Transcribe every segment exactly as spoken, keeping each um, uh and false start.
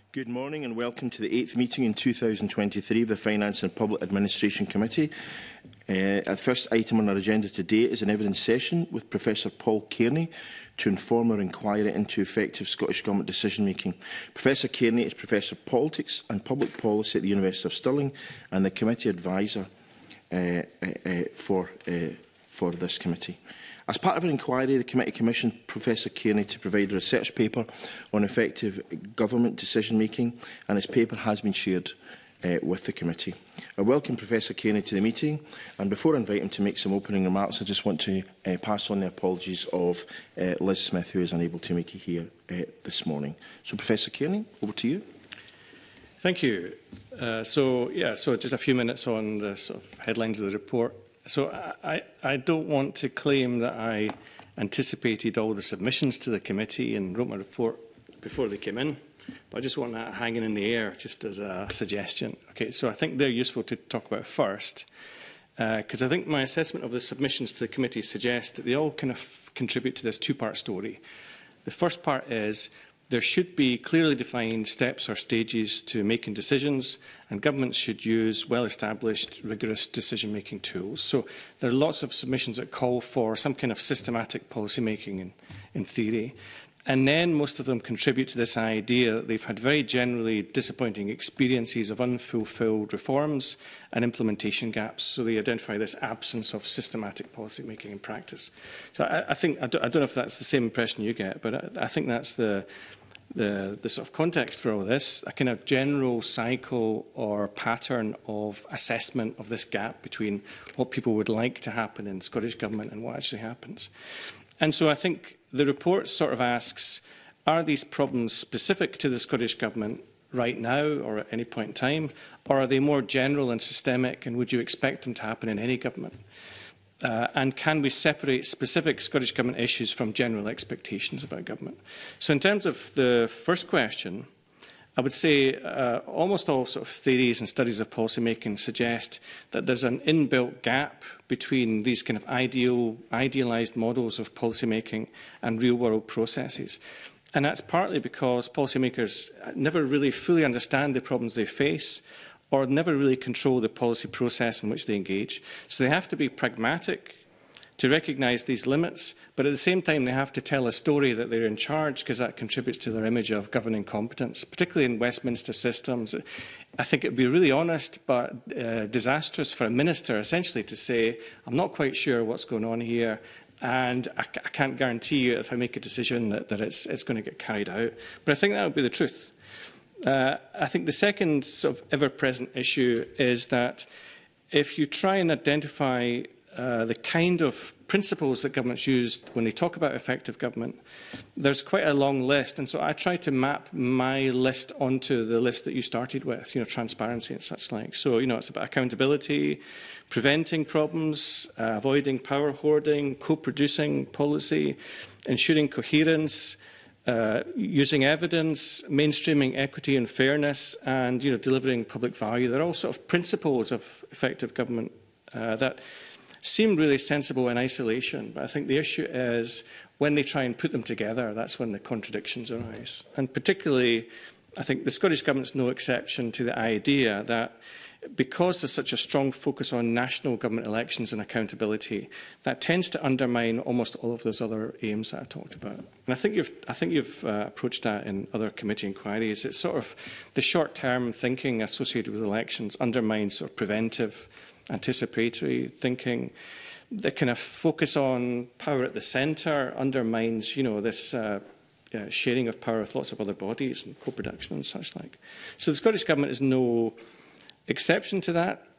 Good morning and welcome to the eighth meeting in two thousand twenty-three of the Finance and Public Administration Committee. Uh, our first item on our agenda today is an evidence session with Professor Paul Kearney to inform our inquiry into effective Scottish Government decision-making. Professor Kearney is Professor of Politics and Public Policy at the University of Stirling and the Committee Advisor uh, uh, uh, for, uh, for this committee. As part of an inquiry, the committee commissioned Professor Kearney to provide a research paper on effective government decision-making, and his paper has been shared uh, with the committee. I welcome Professor Kearney to the meeting, and before I invite him to make some opening remarks, I just want to uh, pass on the apologies of uh, Liz Smith, who is unable to make it here uh, this morning. So, Professor Kearney, over to you. Thank you. Uh, so, yeah, so just a few minutes on the sort of headlines of the report. So I, I don't want to claim that I anticipated all the submissions to the committee and wrote my report before they came in, but I just want that hanging in the air just as a suggestion. Okay, so I think they're useful to talk about first, because uh, I think my assessment of the submissions to the committee suggests that they all kind of contribute to this two-part story. The first part is there should be clearly defined steps or stages to making decisions, and governments should use well-established, rigorous decision-making tools. So there are lots of submissions that call for some kind of systematic policy-making in, in theory. And then most of them contribute to this idea that they've had very generally disappointing experiences of unfulfilled reforms and implementation gaps. So they identify this absence of systematic policy-making in practice. So I, I think, I don't, I don't know if that's the same impression you get, but I, I think that's the, the, the sort of context for all this, a kind of general cycle or pattern of assessment of this gap between what people would like to happen in Scottish Government and what actually happens. And so I think the report sort of asks, are these problems specific to the Scottish Government right now or at any point in time, or are they more general and systemic, and would you expect them to happen in any government? Uh, and can we separate specific Scottish Government issues from general expectations about government? So in terms of the first question, I would say uh, almost all sort of theories and studies of policymaking suggest that there's an inbuilt gap between these kind of ideal, idealised models of policymaking and real-world processes. And that's partly because policymakers never really fully understand the problems they face or never really control the policy process in which they engage. So they have to be pragmatic to recognise these limits, but at the same time they have to tell a story that they're in charge, because that contributes to their image of governing competence, particularly in Westminster systems. I think it would be really honest but uh, disastrous for a minister essentially to say, I'm not quite sure what's going on here, and I, I can't guarantee you if I make a decision that, that it's, it's going to get carried out. But I think that would be the truth. Uh, I think the second sort of ever-present issue is that if you try and identify Uh, the kind of principles that governments use when they talk about effective government, there's quite a long list. And so I try to map my list onto the list that you started with, you know, transparency and such like. So, you know, it's about accountability, preventing problems, uh, avoiding power hoarding, co-producing policy, ensuring coherence, uh, using evidence, mainstreaming equity and fairness, and, you know, delivering public value. They're all sort of principles of effective government uh, that seem really sensible in isolation, but I think the issue is when they try and put them together, that's when the contradictions arise. And particularly, I think the Scottish Government's no exception to the idea that because there's such a strong focus on national government elections and accountability, that tends to undermine almost all of those other aims that I talked about. And I think you've, I think you've uh, approached that in other committee inquiries. It's sort of the short-term thinking associated with elections undermines sort of preventive, anticipatory thinking. The kind of focus on power at the centre undermines, you know, this uh, uh, sharing of power with lots of other bodies and co-production and such like. So the Scottish Government is no exception to that,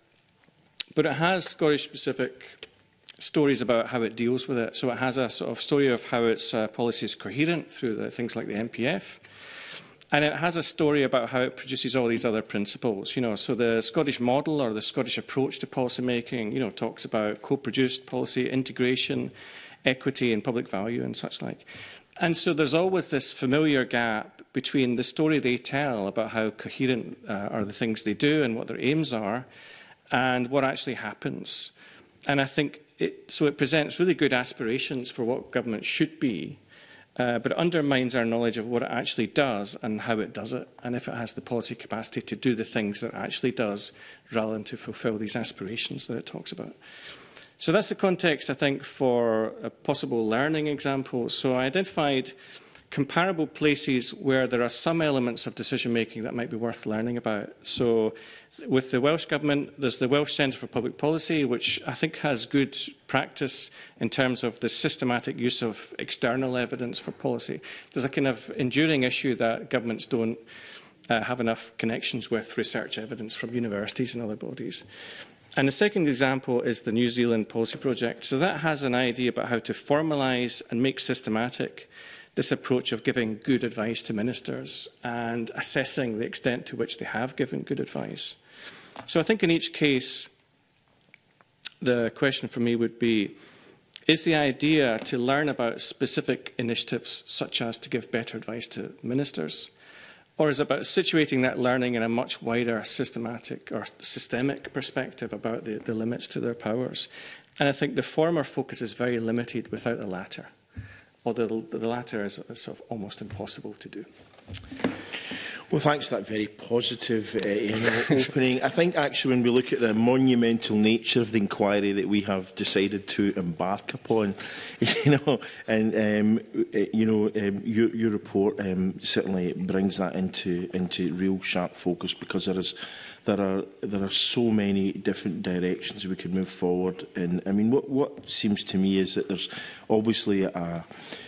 but it has Scottish-specific stories about how it deals with it. So it has a sort of story of how its uh, policy is coherent through the, things like the M P F. And it has a story about how it produces all these other principles. You know, so the Scottish model or the Scottish approach to policy making, you know, talks about co-produced policy, integration, equity and public value and such like. And so there's always this familiar gap between the story they tell about how coherent uh, are the things they do and what their aims are and what actually happens. And I think it, so it presents really good aspirations for what government should be. Uh, but it undermines our knowledge of what it actually does and how it does it, and if it has the policy capacity to do the things that it actually does, rather than to fulfil these aspirations that it talks about. So that's the context, I think, for a possible learning example. So I identified comparable places where there are some elements of decision-making that might be worth learning about. So with the Welsh Government, there's the Welsh Centre for Public Policy, which I think has good practice in terms of the systematic use of external evidence for policy. There's a kind of enduring issue that governments don't uh, have enough connections with research evidence from universities and other bodies. And the second example is the New Zealand Policy Project. So that has an idea about how to formalise and make systematic this approach of giving good advice to ministers and assessing the extent to which they have given good advice. So I think in each case, the question for me would be, is the idea to learn about specific initiatives, such as to give better advice to ministers, or is it about situating that learning in a much wider systematic or systemic perspective about the, the limits to their powers? And I think the former focus is very limited without the latter. Although the latter is sort of almost impossible to do. Well, thanks for that very positive uh, you know, opening. I think actually when we look at the monumental nature of the inquiry that we have decided to embark upon, you know, and um, you know, um, your, your report um, certainly brings that into into real sharp focus, because there is there are there are so many different directions we could move forward. And I mean, what what seems to me is that there's obviously a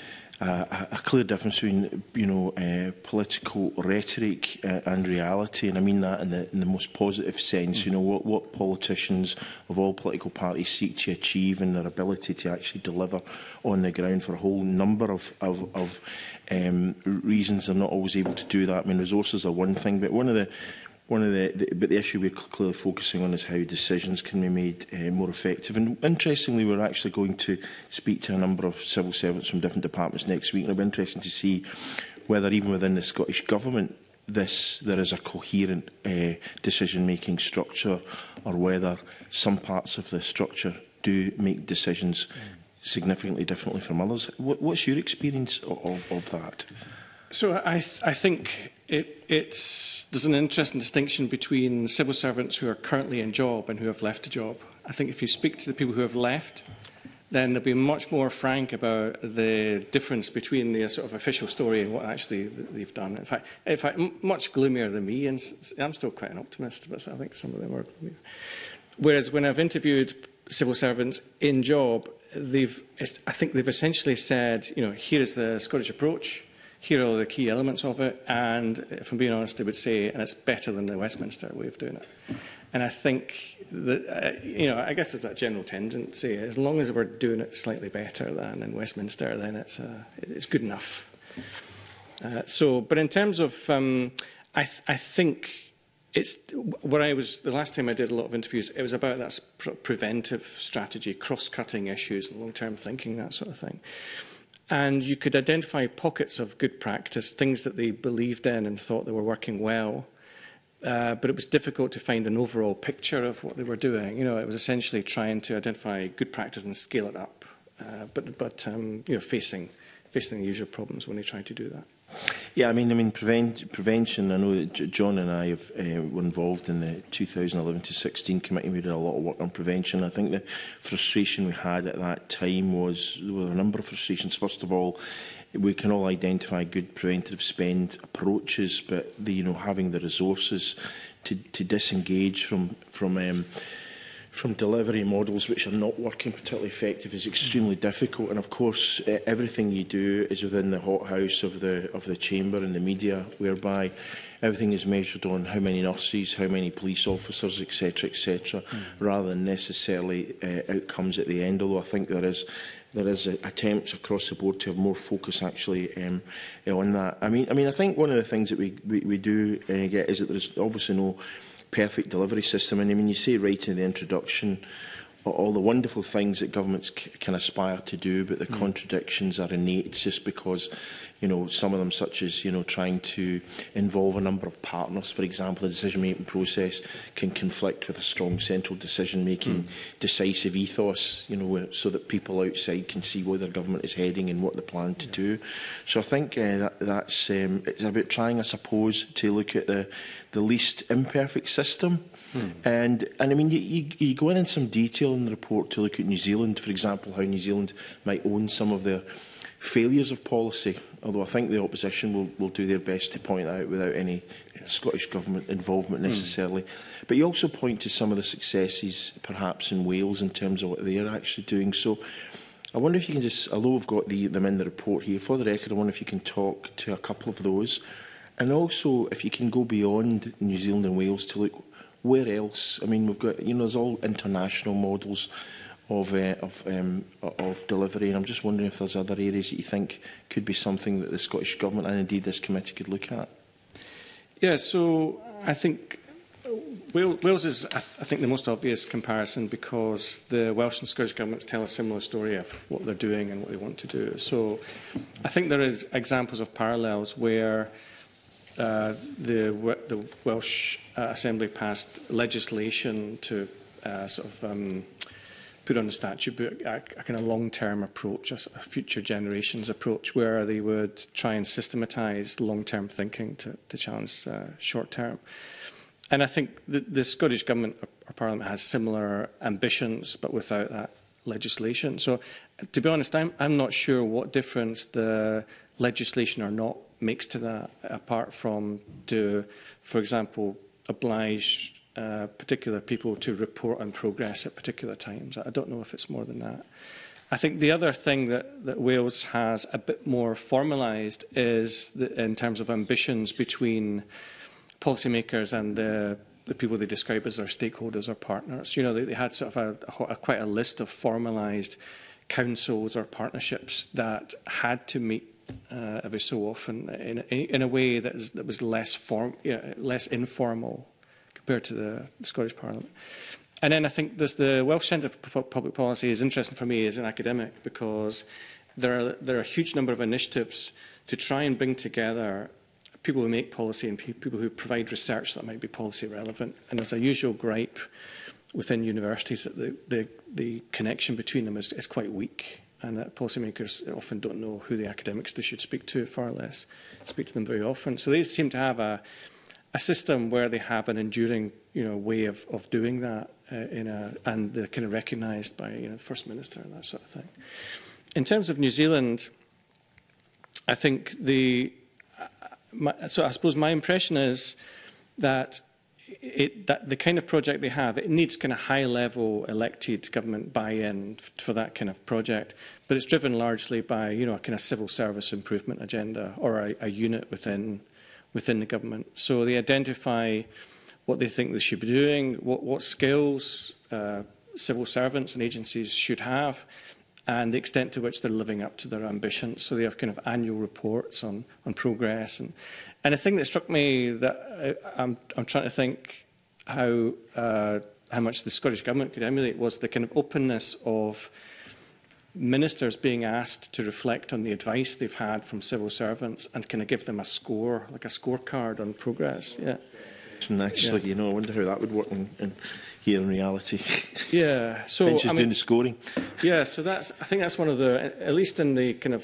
Uh, a clear difference between, you know, uh, political rhetoric uh, and reality, and I mean that in the, in the most positive sense. You know, what, what politicians of all political parties seek to achieve, and their ability to actually deliver on the ground for a whole number of, of, of um, reasons. They're not always able to do that. I mean, resources are one thing, but one of the One of the, the, but the issue we're clearly focusing on is how decisions can be made uh, more effective. And interestingly, we're actually going to speak to a number of civil servants from different departments next week, and it'll be interesting to see whether even within the Scottish Government this there is a coherent uh, decision-making structure, or whether some parts of the structure do make decisions significantly differently from others. What, what's your experience of, of, of that? So I, th I think it, it's, there's an interesting distinction between civil servants who are currently in job and who have left a job. I think if you speak to the people who have left, then they'll be much more frank about the difference between the sort of official story and what actually they've done. In fact, in fact m much gloomier than me, and I'm still quite an optimist, but I think some of them are gloomier. Whereas when I've interviewed civil servants in job, they've, I think they've essentially said, you know, here is the Scottish approach, here are the key elements of it, and if I'm being honest, they would say, and it's better than the Westminster way of doing it. And I think that, uh, you know, I guess there's that general tendency, as long as we're doing it slightly better than in Westminster, then it's, uh, it's good enough. Uh, so, but in terms of, um, I, th I think it's, what I was, the last time I did a lot of interviews, it was about that pre preventive strategy, cross-cutting issues, long-term thinking, that sort of thing. And you could identify pockets of good practice, things that they believed in and thought they were working well. Uh, but it was difficult to find an overall picture of what they were doing. You know, it was essentially trying to identify good practice and scale it up, uh, but, but um, you know, facing, facing the usual problems when they try to do that. Yeah, I mean, I mean, prevent, prevention. I know that John and I have, uh, were involved in the two thousand eleven to sixteen committee. We did a lot of work on prevention. I think the frustration we had at that time was there were a number of frustrations. First of all, we can all identify good preventative spend approaches, but the, you know, having the resources to, to disengage from from um, from delivery models which are not working particularly effective is extremely difficult. And of course, uh, everything you do is within the hothouse of the of the chamber and the media, whereby everything is measured on how many nurses, how many police officers, et cetera, et cetera, mm. rather than necessarily uh, outcomes at the end. Although I think there is there is a, attempts across the board to have more focus actually um, on that. I mean, I mean, I think one of the things that we we, we do uh, get is that there is obviously no perfect delivery system. And I mean, you say right in the introduction all the wonderful things that governments c can aspire to do, but the mm. contradictions are innate just because, you know, some of them, such as, you know, trying to involve a number of partners, for example, the decision-making process can conflict with a strong central decision-making, mm. decisive ethos, you know, so that people outside can see where their government is heading and what they plan to yeah. do. So I think uh, that, that's um, it's about trying, I suppose, to look at the, the least imperfect system. Hmm. And, and I mean, you, you, you go in in some detail in the report to look at New Zealand, for example, how New Zealand might own some of their failures of policy, although I think the opposition will, will do their best to point that out without any yeah. Scottish Government involvement necessarily. Hmm. But you also point to some of the successes, perhaps, in Wales in terms of what they are actually doing. So I wonder if you can just, although we've got the, them in the report here, for the record, I wonder if you can talk to a couple of those. And also, if you can go beyond New Zealand and Wales to look where else? I mean, we've got, you know, there's all international models of uh, of, um, of delivery, and I'm just wondering if there's other areas that you think could be something that the Scottish Government and indeed this committee could look at. Yeah, so I think Wales is, I think, the most obvious comparison because the Welsh and Scottish governments tell a similar story of what they're doing and what they want to do. So I think there are examples of parallels where Uh, the, the Welsh uh, Assembly passed legislation to uh, sort of um, put on the statute book a, a kind of long-term approach, a, a future generations approach, where they would try and systematise long-term thinking to, to challenge uh, short-term. And I think the, the Scottish Government or Parliament has similar ambitions, but without that legislation. So, to be honest, I'm, I'm not sure what difference the legislation or not makes to that, apart from to, for example, oblige uh, particular people to report on progress at particular times. I don't know if it's more than that. I think the other thing that, that Wales has a bit more formalised is the, in terms of ambitions between policymakers and the, the people they describe as their stakeholders or partners. You know, they, they had sort of a, a, quite a list of formalised councils or partnerships that had to meet Uh, every so often, in, in a way that, is, that was less form, yeah, less informal compared to the, the Scottish Parliament. And then I think there's the Welsh Centre for Public Policy is interesting for me as an academic because there are there are a huge number of initiatives to try and bring together people who make policy and pe people who provide research that might be policy relevant. And there's a usual gripe within universities that the the, the connection between them is, is quite weak. And that policymakers often don't know who the academics they should speak to, far less speak to them very often. So they seem to have a, a system where they have an enduring, you know, way of, of doing that, uh, in a, and they're kind of recognised by, you know, the First Minister and that sort of thing. In terms of New Zealand, I think the, uh, my, so I suppose my impression is that It, that the kind of project they have, it needs kind of high-level elected government buy-in for that kind of project, but it's driven largely by, you know, a kind of civil service improvement agenda or a, a unit within within the government. So they identify what they think they should be doing, what, what skills uh, civil servants and agencies should have, and the extent to which they're living up to their ambitions. So they have kind of annual reports on on progress. And And the thing that struck me that I, I'm, I'm trying to think how uh, how much the Scottish Government could emulate was the kind of openness of ministers being asked to reflect on the advice they've had from civil servants and kind of give them a score, like a scorecard on progress. Yeah. And actually, yeah. you know, I wonder how that would work in, in here in reality. Yeah. So I think she's I mean, doing the scoring. Yeah. So that's. I think that's one of the, at least in the kind of.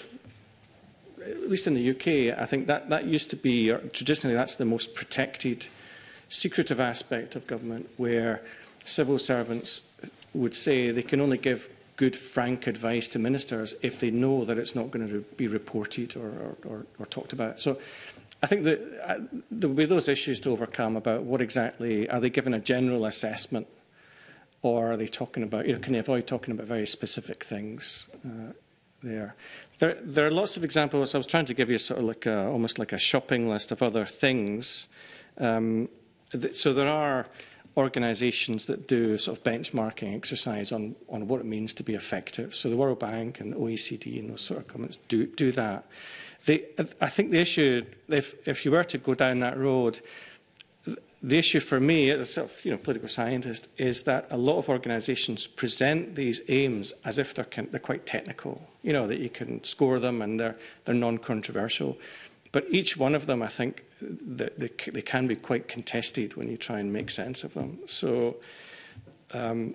At least in the U K, I think that, that used to be, or traditionally, that's the most protected, secretive aspect of government, where civil servants would say they can only give good, frank advice to ministers if they know that it's not going to be reported or, or, or, or talked about. So I think that uh, there will be those issues to overcome about what exactly, are they given a general assessment, or are they talking about, you know, can they avoid talking about very specific things uh, there? There, there are lots of examples. I was trying to give you sort of like a, almost like a shopping list of other things. Um, th so there are organisations that do sort of benchmarking exercise on, on what it means to be effective. So the World Bank and O E C D and those sort of comments do, do that. They, I think the issue, if, if you were to go down that road, the issue for me, as a sort of, you know, political scientist, is that a lot of organisations present these aims as if they're, kind, they're quite technical, you know, that you can score them and they're, they're non-controversial. But each one of them, I think, that they, they can be quite contested when you try and make sense of them. So, um,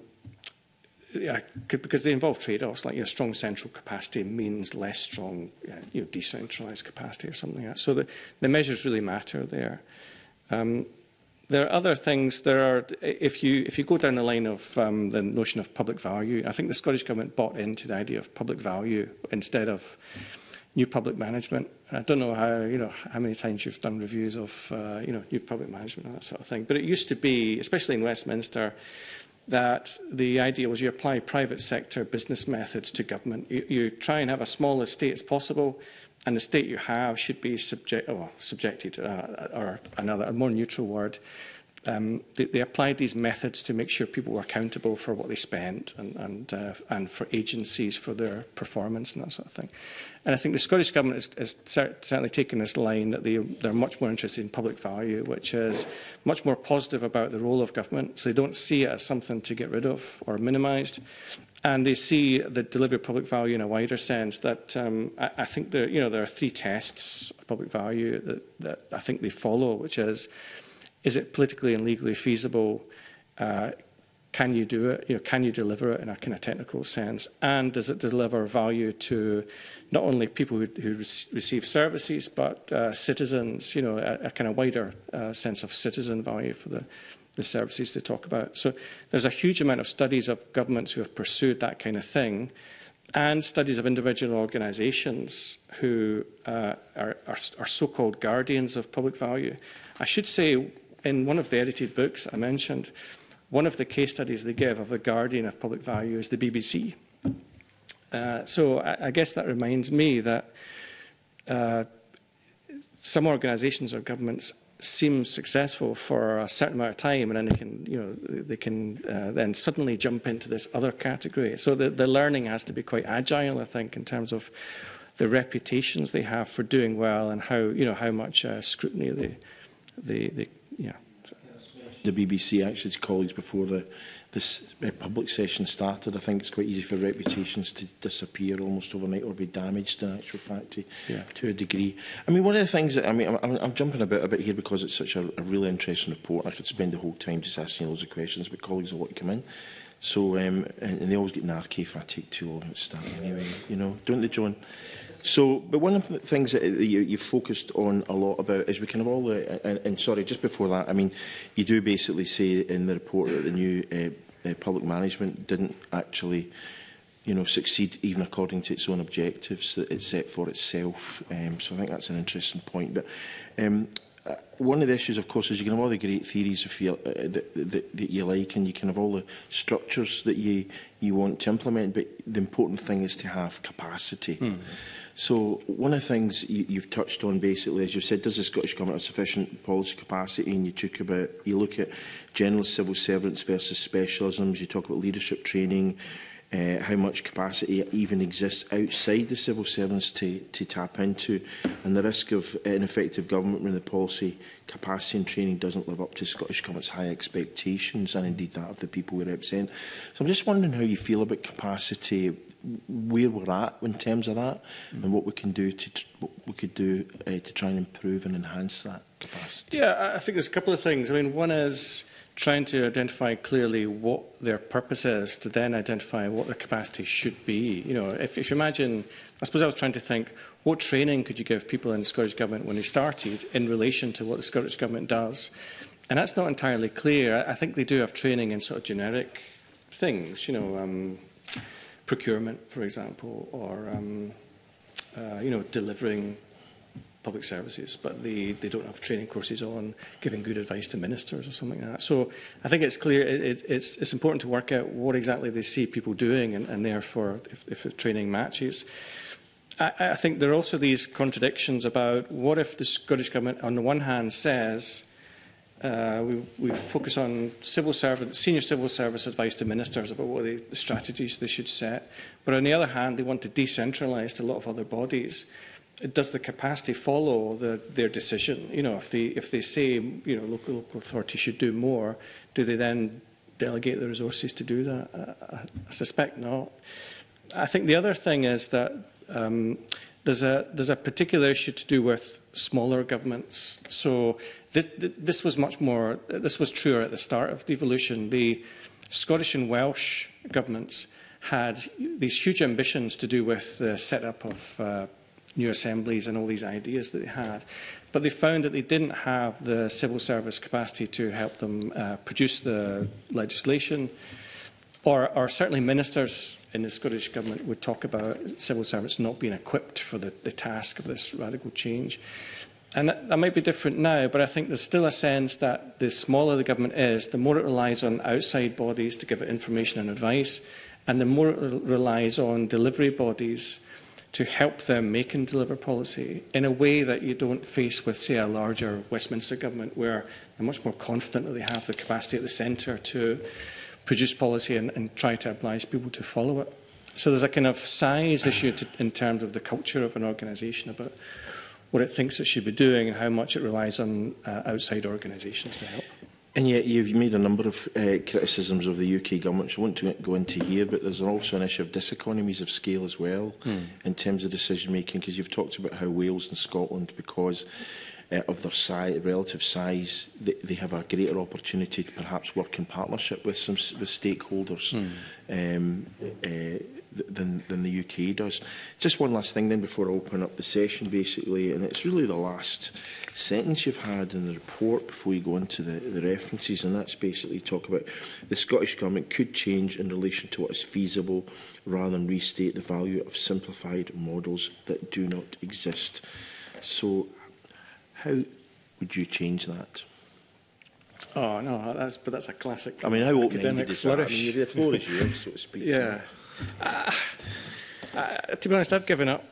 yeah, because they involve trade-offs, like, you know, strong central capacity means less strong, you know, decentralised capacity or something like that. So the, the measures really matter there. Um, There are other things. There are, if you if you go down the line of um, the notion of public value, I think the Scottish Government bought into the idea of public value instead of new public management. I don't know how you know how many times you've done reviews of uh, you know new public management and that sort of thing. But it used to be, especially in Westminster, that the idea was you apply private sector business methods to government. You, you try and have a small estate as possible. And the state you have should be subject, oh, subjected, uh, or another, a more neutral word. Um, they, they applied these methods to make sure people were accountable for what they spent and, and, uh, and for agencies for their performance and that sort of thing. And I think the Scottish Government has, has certainly taken this line that they, they're much more interested in public value, which is much more positive about the role of government. So they don't see it as something to get rid of or minimised. And they see the delivery of public value in a wider sense. That um, I, I think there, you know, there are three tests of public value that, that I think they follow, which is: is it politically and legally feasible? Uh, can you do it? You know, can you deliver it in a kind of technical sense? And does it deliver value to not only people who, who receive services, but uh, citizens? You know, a, a kind of wider uh, sense of citizen value for the. the services they talk about. So there's a huge amount of studies of governments who have pursued that kind of thing, and studies of individual organisations who uh, are, are, are so-called guardians of public value. I should say, in one of the edited books I mentioned, one of the case studies they give of the guardian of public value is the B B C. Uh, so I, I guess that reminds me that uh, some organisations or governments seem successful for a certain amount of time, and then they can, you know, they can uh, then suddenly jump into this other category. So the, the learning has to be quite agile, I think, in terms of the reputations they have for doing well and how, you know, how much uh, scrutiny they, they, they, yeah. The B B C actually, to colleagues before the this uh, public session started, I think it's quite easy for reputations to disappear almost overnight or be damaged in actual fact to, yeah. to a degree. I mean, one of the things that, I mean, I'm, I'm jumping about a bit here because it's such a, a really interesting report. I could spend the whole time just asking loads of questions, but colleagues will want to come in. So, um, and, and they always get narky if I take too long at starting anyway, you know, don't they, John? So, but one of the things that you, you've focused on a lot about is we kind of all, uh, and, and sorry, just before that, I mean, you do basically say in the report that the new uh, uh, public management didn't actually, you know, succeed even according to its own objectives that it set for itself. Um, so I think that's an interesting point. But um, uh, one of the issues, of course, is you can have all the great theories if you, uh, that, that, that you like, and you can have all the structures that you, you want to implement, but the important thing is to have capacity. Mm. So one of the things you, you've touched on basically, as you said, does the Scottish Government have sufficient policy capacity? And you took about, you look at general civil servants versus specialisms, you talk about leadership training, uh, how much capacity even exists outside the civil servants to, to tap into, and the risk of ineffective government when the policy capacity and training doesn't live up to Scottish Government's high expectations, and indeed that of the people we represent. So I'm just wondering how you feel about capacity, where we're at in terms of that, mm. and what we can do to what we could do uh, to try and improve and enhance that capacity. Yeah, I think there's a couple of things. I mean, one is trying to identify clearly what their purpose is, to then identify what their capacity should be. You know, if, if you imagine, I suppose I was trying to think, what training could you give people in the Scottish Government when they started in relation to what the Scottish Government does? And that's not entirely clear. I think they do have training in sort of generic things, you know, um, procurement, for example, or, um, uh, you know, delivering public services, but they, they don't have training courses on giving good advice to ministers or something like that. So I think it's clear, it, it, it's, it's important to work out what exactly they see people doing, and, and therefore, if, if the training matches. I, I think there are also these contradictions about what if the Scottish Government, on the one hand, says uh, we, we focus on civil service, senior civil service advice to ministers about what they, the strategies they should set, but on the other hand, they want to decentralise to a lot of other bodies. does the capacity follow the, their decision? You know, if they if they say you know local local authorities should do more, do they then delegate the resources to do that? I, I suspect not. I think the other thing is that um, there's a there's a particular issue to do with smaller governments. So th th this was much more. This was truer at the start of devolution. The Scottish and Welsh governments had these huge ambitions to do with the set-up of uh, new assemblies and all these ideas that they had. But they found that they didn't have the civil service capacity to help them uh, produce the legislation. Or, or certainly ministers in the Scottish Government would talk about civil servants not being equipped for the, the task of this radical change. And that, that might be different now, but I think there's still a sense that the smaller the government is, the more it relies on outside bodies to give it information and advice, and the more it relies on delivery bodies to help them make and deliver policy in a way that you don't face with, say, a larger Westminster government, where they're much more confident that they have the capacity at the centre to produce policy and, and try to oblige people to follow it. So there's a kind of size issue to, in terms of the culture of an organisation about what it thinks it should be doing and how much it relies on uh, outside organisations to help. And yet you've made a number of uh, criticisms of the U K government, which I won't to go into here, but there's also an issue of diseconomies of scale as well mm. in terms of decision making, because you've talked about how Wales and Scotland, because uh, of their size, relative size, they, they have a greater opportunity to perhaps work in partnership with some with stakeholders mm. um, uh, than, than the U K does. Just one last thing then before I open up the session, basically, and it's really the last sentence you've had in the report before you go into the, the references, and that's basically talk about the Scottish Government could change in relation to what is feasible rather than restate the value of simplified models that do not exist. So how would you change that? Oh, no, that's, but that's a classic. I mean, how open-ended is that? I mean, the floor is yours, so to speak. Yeah. Uh, uh, to be honest, I've given up.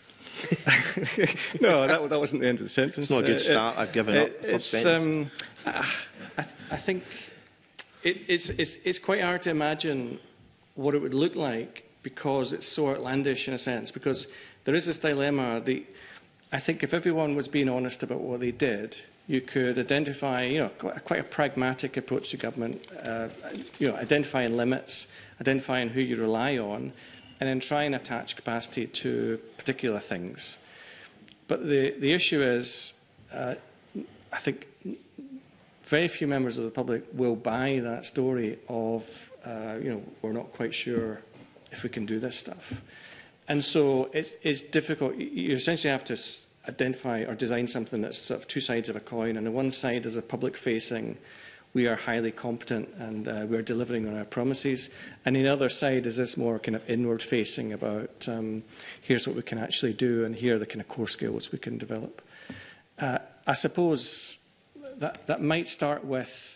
no, that, that wasn't the end of the sentence. It's not a good start. Uh, I've given up. Uh, it's, um, I, I think it, it's, it's, it's quite hard to imagine what it would look like, because it's so outlandish in a sense. Because there is this dilemma. The, I think if everyone was being honest about what they did, you could identify, you know, quite a pragmatic approach to government. Uh, you know, identifying limits, identifying who you rely on, and then try and attach capacity to particular things. But the, the issue is, uh, I think very few members of the public will buy that story of, uh, you know, we're not quite sure if we can do this stuff. And so it's, it's difficult. You essentially have to identify or design something that's sort of two sides of a coin. And on one side is a public-facing, we are highly competent and uh, we're delivering on our promises. And the other side is this more kind of inward-facing about um, here's what we can actually do and here are the kind of core skills we can develop. Uh, I suppose that, that might start with,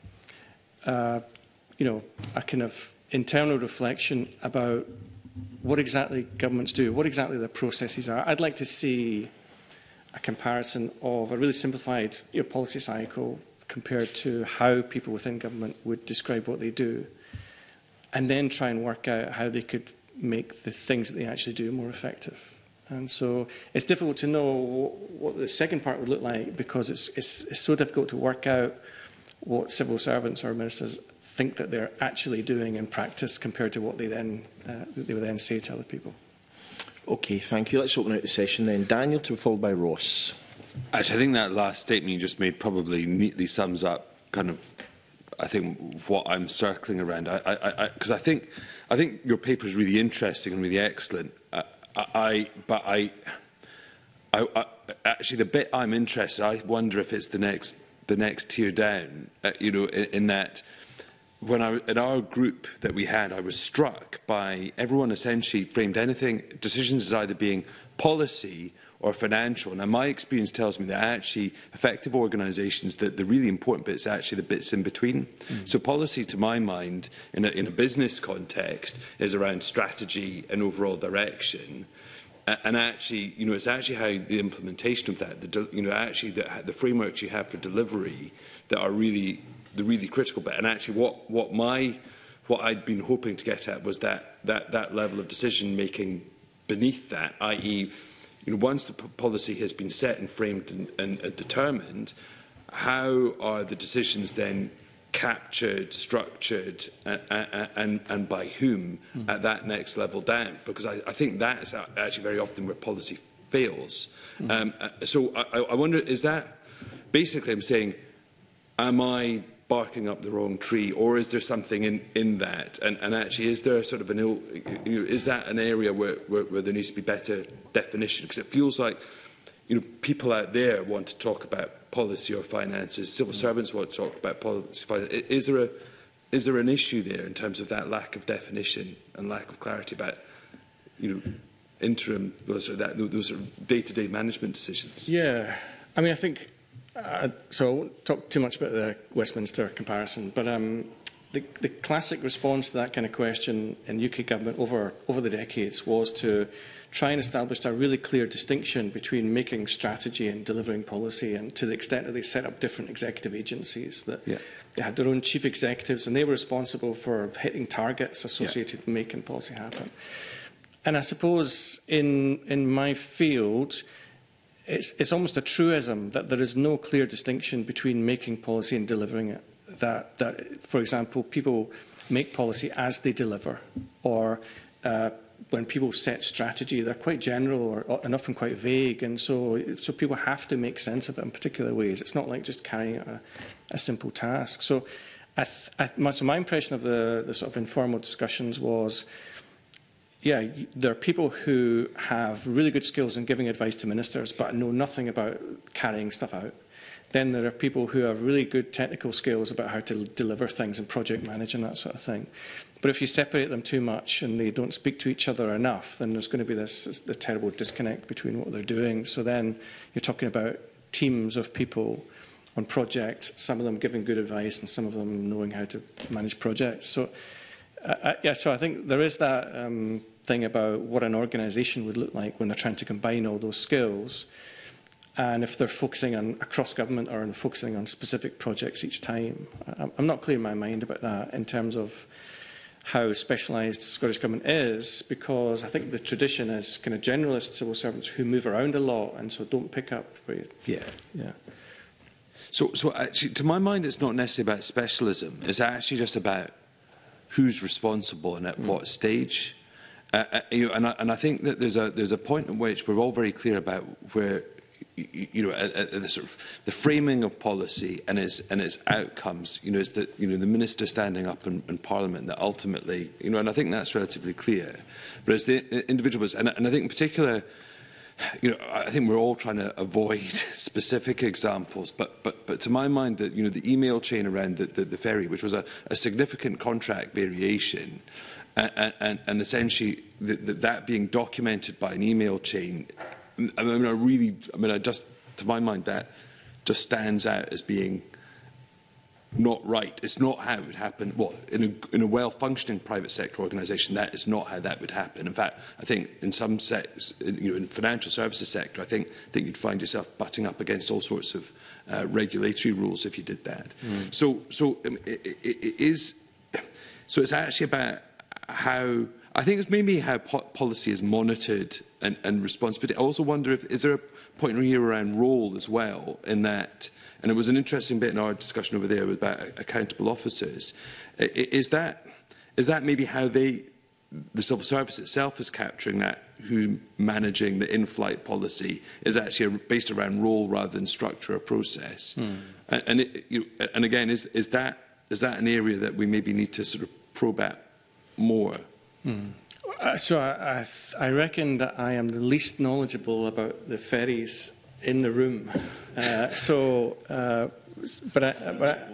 uh, you know, a kind of internal reflection about what exactly governments do, what exactly the processes are. I'd like to see a comparison of a really simplified you know, policy cycle compared to how people within government would describe what they do, and then try and work out how they could make the things that they actually do more effective. And so it's difficult to know what the second part would look like, because it's, it's, it's so difficult to work out what civil servants or ministers think that they're actually doing in practice compared to what they then uh, they would then say to other people. Okay, thank you. Let's open out the session then. Daniel, to be followed by Ross. Actually, I think that last statement you just made probably neatly sums up kind of, I think, what I'm circling around. I, I, because I, I think, I think your paper is really interesting and really excellent. I, I but I, I, I, actually, the bit I'm interested, I wonder if it's the next, the next tier down. Uh, you know, in, in that, when I in our group that we had, I was struck by everyone essentially framed anything decisions as either being policy or financial. Now, my experience tells me that actually effective organisations, that the really important bits are actually the bits in between. Mm. So policy, to my mind, in a, in a business context, is around strategy and overall direction. And actually, you know, it's actually how the implementation of that, the, you know, actually the, the frameworks you have for delivery that are really the really critical bit. And actually, what what my what I'd been hoping to get at was that that that level of decision making beneath that, that is, you know, once the p policy has been set and framed and, and, and determined, how are the decisions then captured, structured, and, and, and by whom mm. at that next level down? Because I, I think that is actually very often where policy fails. Mm. Um, so I, I wonder, is that basically, I'm saying, am I barking up the wrong tree, or is there something in, in that? And, and actually, is there sort of an ill, you know, is that an area where, where, where there needs to be better definition? Because it feels like, you know, people out there want to talk about policy or finances. Civil mm. servants want to talk about policy. Finance. Is there a is there an issue there in terms of that lack of definition and lack of clarity about, you know, interim those are that those are day-to-day management decisions? Yeah, I mean, I think. Uh, so I won't talk too much about the Westminster comparison, but um, the, the classic response to that kind of question in U K government over, over the decades was to try and establish a really clear distinction between making strategy and delivering policy, and to the extent that they set up different executive agencies, that yeah. they had their own chief executives and they were responsible for hitting targets associated yeah. with making policy happen. And I suppose in, in my field, It's, it's almost a truism that there is no clear distinction between making policy and delivering it. That, that for example, people make policy as they deliver, or uh, when people set strategy, they're quite general or, or, and often quite vague, and so, so people have to make sense of it in particular ways. It's not like just carrying out a, a simple task. So, I th I, my, so my impression of the, the sort of informal discussions was, yeah, there are people who have really good skills in giving advice to ministers but know nothing about carrying stuff out. Then there are people who have really good technical skills about how to deliver things and project manage and that sort of thing. But if you separate them too much and they don't speak to each other enough, then there's going to be this, this terrible disconnect between what they're doing. So then you're talking about teams of people on projects, some of them giving good advice and some of them knowing how to manage projects. So, uh, yeah, so I think there is that um, thing about what an organisation would look like when they're trying to combine all those skills, and if they're focusing on across government or focusing on specific projects each time. I'm not clear in my mind about that in terms of how specialised Scottish Government is, because I think the tradition is kind of generalist civil servants who move around a lot and so don't pick up where you, yeah. yeah. So, so actually, to my mind, it's not necessarily about specialism. It's actually just about who's responsible and at mm. what stage. Uh, uh, you know, and, I, and I think that there's a there's a point at which we're all very clear about where, you, you know, uh, uh, the sort of the framing of policy and its and its outcomes. You know, is that you know the minister standing up in, in Parliament that ultimately, you know, and I think that's relatively clear. But as the individuals, and, and I think in particular, you know, I think we're all trying to avoid specific examples, but but but to my mind, that you know the email chain around the, the, the ferry, which was a, a significant contract variation. And, and, and essentially, the, the, that being documented by an email chain, I mean, I really, I mean, I just, to my mind, that just stands out as being not right. It's not how it would happen. Well, in a, in a well-functioning private sector organisation, that is not how that would happen. In fact, I think in some sectors, you know, in the financial services sector, I think, I think you'd find yourself butting up against all sorts of uh, regulatory rules if you did that. Mm. So, so um, it, it, it is. So it's actually about how I think it's maybe how po policy is monitored and, and responsibility. I also wonder if is there a point here around role as well in that, and it was an interesting bit in our discussion over there about accountable officers. Is that is that maybe how they the civil service itself is capturing that, who's managing the in-flight policy is actually based around role rather than structure or process? Hmm. And and, it, you, and again, is is that is that an area that we maybe need to sort of probe at more? Hmm. Uh, so I, I, I reckon that I am the least knowledgeable about the ferries in the room. Uh, so, uh, but I, but I,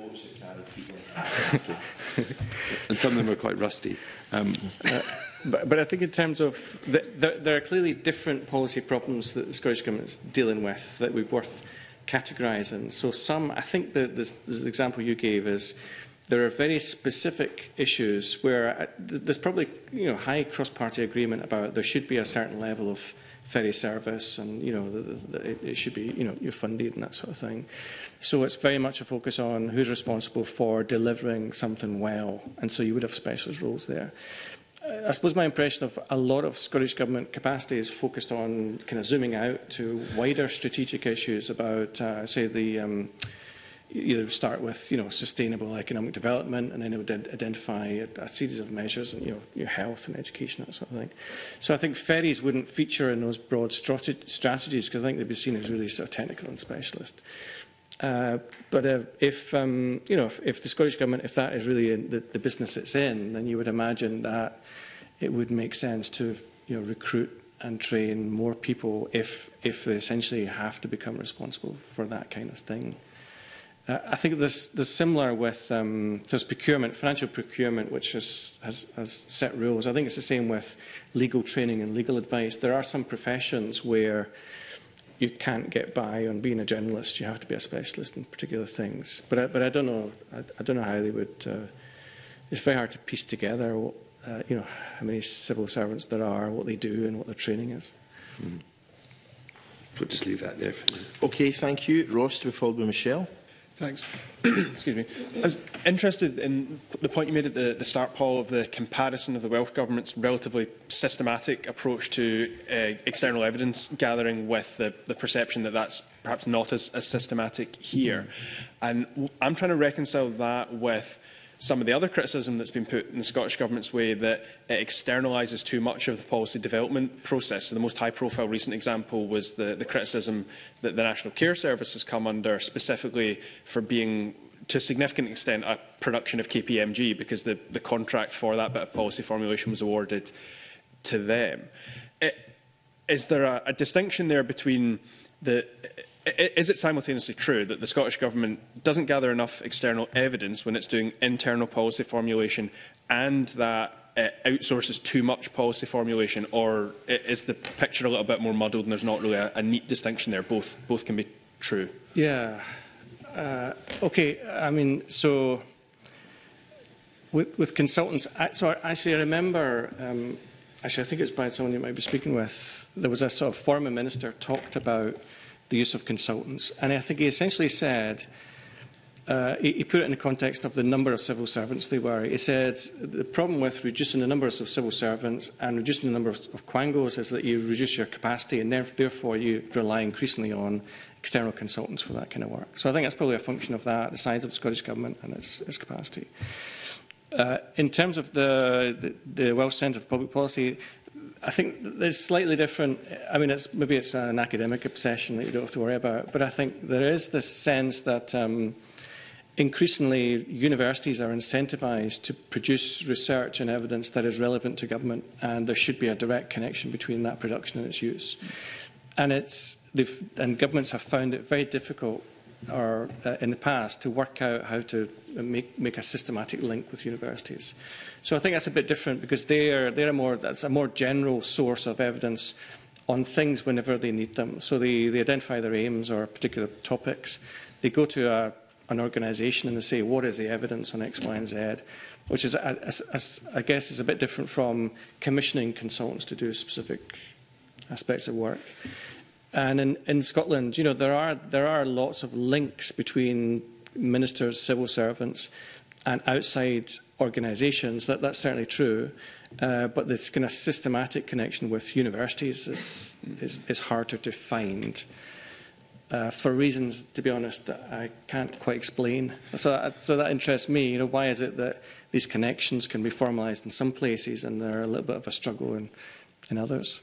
and some of them are quite rusty. Um. Uh, but, but I think in terms of the, there, there are clearly different policy problems that the Scottish Government is dealing with that would be worth categorising. So some, I think the, the, the example you gave is there are very specific issues where there's probably you know high cross-party agreement about there should be a certain level of ferry service, and you know the, the, it should be you know you're funded and that sort of thing. So it's very much a focus on who's responsible for delivering something well, and so you would have specialist roles there. I suppose my impression of a lot of Scottish Government capacity is focused on kind of zooming out to wider strategic issues about, uh, say, the um, you start with, you know, sustainable economic development, and then it would identify a, a series of measures, and you know, your health and education, that sort of thing. So I think ferries wouldn't feature in those broad strate strategies because I think they'd be seen as really sort of technical and specialist. Uh, but uh, if um, you know, if, if the Scottish Government, if that is really in the, the business it's in, then you would imagine that it would make sense to, you know, recruit and train more people if if they essentially have to become responsible for that kind of thing. Uh, I think there's, there's similar with um, there's procurement, financial procurement, which is, has, has set rules. I think it's the same with legal training and legal advice. There are some professions where you can't get by on being a generalist. You have to be a specialist in particular things. But I, but I don't know. I, I don't know how they would. Uh, it's very hard to piece together what, uh, you know, how many civil servants there are, what they do, and what their training is. Mm. We'll just leave that there for now. Okay, thank you. Ross, to be followed by Michelle. Thanks. Excuse me. I was interested in the point you made at the, the start, Paul, of the comparison of the Welsh Government's relatively systematic approach to uh, external evidence gathering with the, the perception that that's perhaps not as, as systematic here. And I'm trying to reconcile that with some of the other criticism that's been put in the Scottish Government's way that it externalises too much of the policy development process. So the most high-profile recent example was the, the criticism that the National Care Service has come under specifically for being, to a significant extent, a production of K P M G because the, the contract for that bit of policy formulation was awarded to them. It, is there a, a distinction there between the... Is it simultaneously true that the Scottish Government doesn't gather enough external evidence when it's doing internal policy formulation and that it outsources too much policy formulation, or is the picture a little bit more muddled and there's not really a, a neat distinction there? Both, both can be true. Yeah. Uh, okay. I mean, so with, with consultants, I, so actually I remember, um, actually I think it's by someone you might be speaking with, there was a sort of former minister talked about the use of consultants. And I think he essentially said, uh, he, he put it in the context of the number of civil servants they were. He said, the problem with reducing the numbers of civil servants and reducing the number of, of quangos is that you reduce your capacity and therefore you rely increasingly on external consultants for that kind of work. So I think that's probably a function of that, the size of the Scottish Government and its, its capacity. Uh, in terms of the, the, the Welsh Centre for Public Policy, I think it's slightly different. I mean, it's, maybe it's an academic obsession that you don't have to worry about, but I think there is this sense that um, increasingly universities are incentivised to produce research and evidence that is relevant to government, and there should be a direct connection between that production and its use. And, it's, they've, and governments have found it very difficult or, uh, in the past to work out how to make, make a systematic link with universities. So I think that's a bit different because they're, they're a more, that's a more general source of evidence on things whenever they need them. So they, they identify their aims or particular topics. They go to a, an organisation and they say, what is the evidence on X, Y and Z? Which is, a, a, a, I guess, is a bit different from commissioning consultants to do specific aspects of work. And in, in Scotland, you know, there are, there are lots of links between ministers, civil servants, and outside organisations. That, that's certainly true, uh, but this kind of systematic connection with universities is, is, is harder to find uh, for reasons, to be honest, that I can't quite explain. So, so that interests me. You know, why is it that these connections can be formalised in some places and they're a little bit of a struggle in, in others?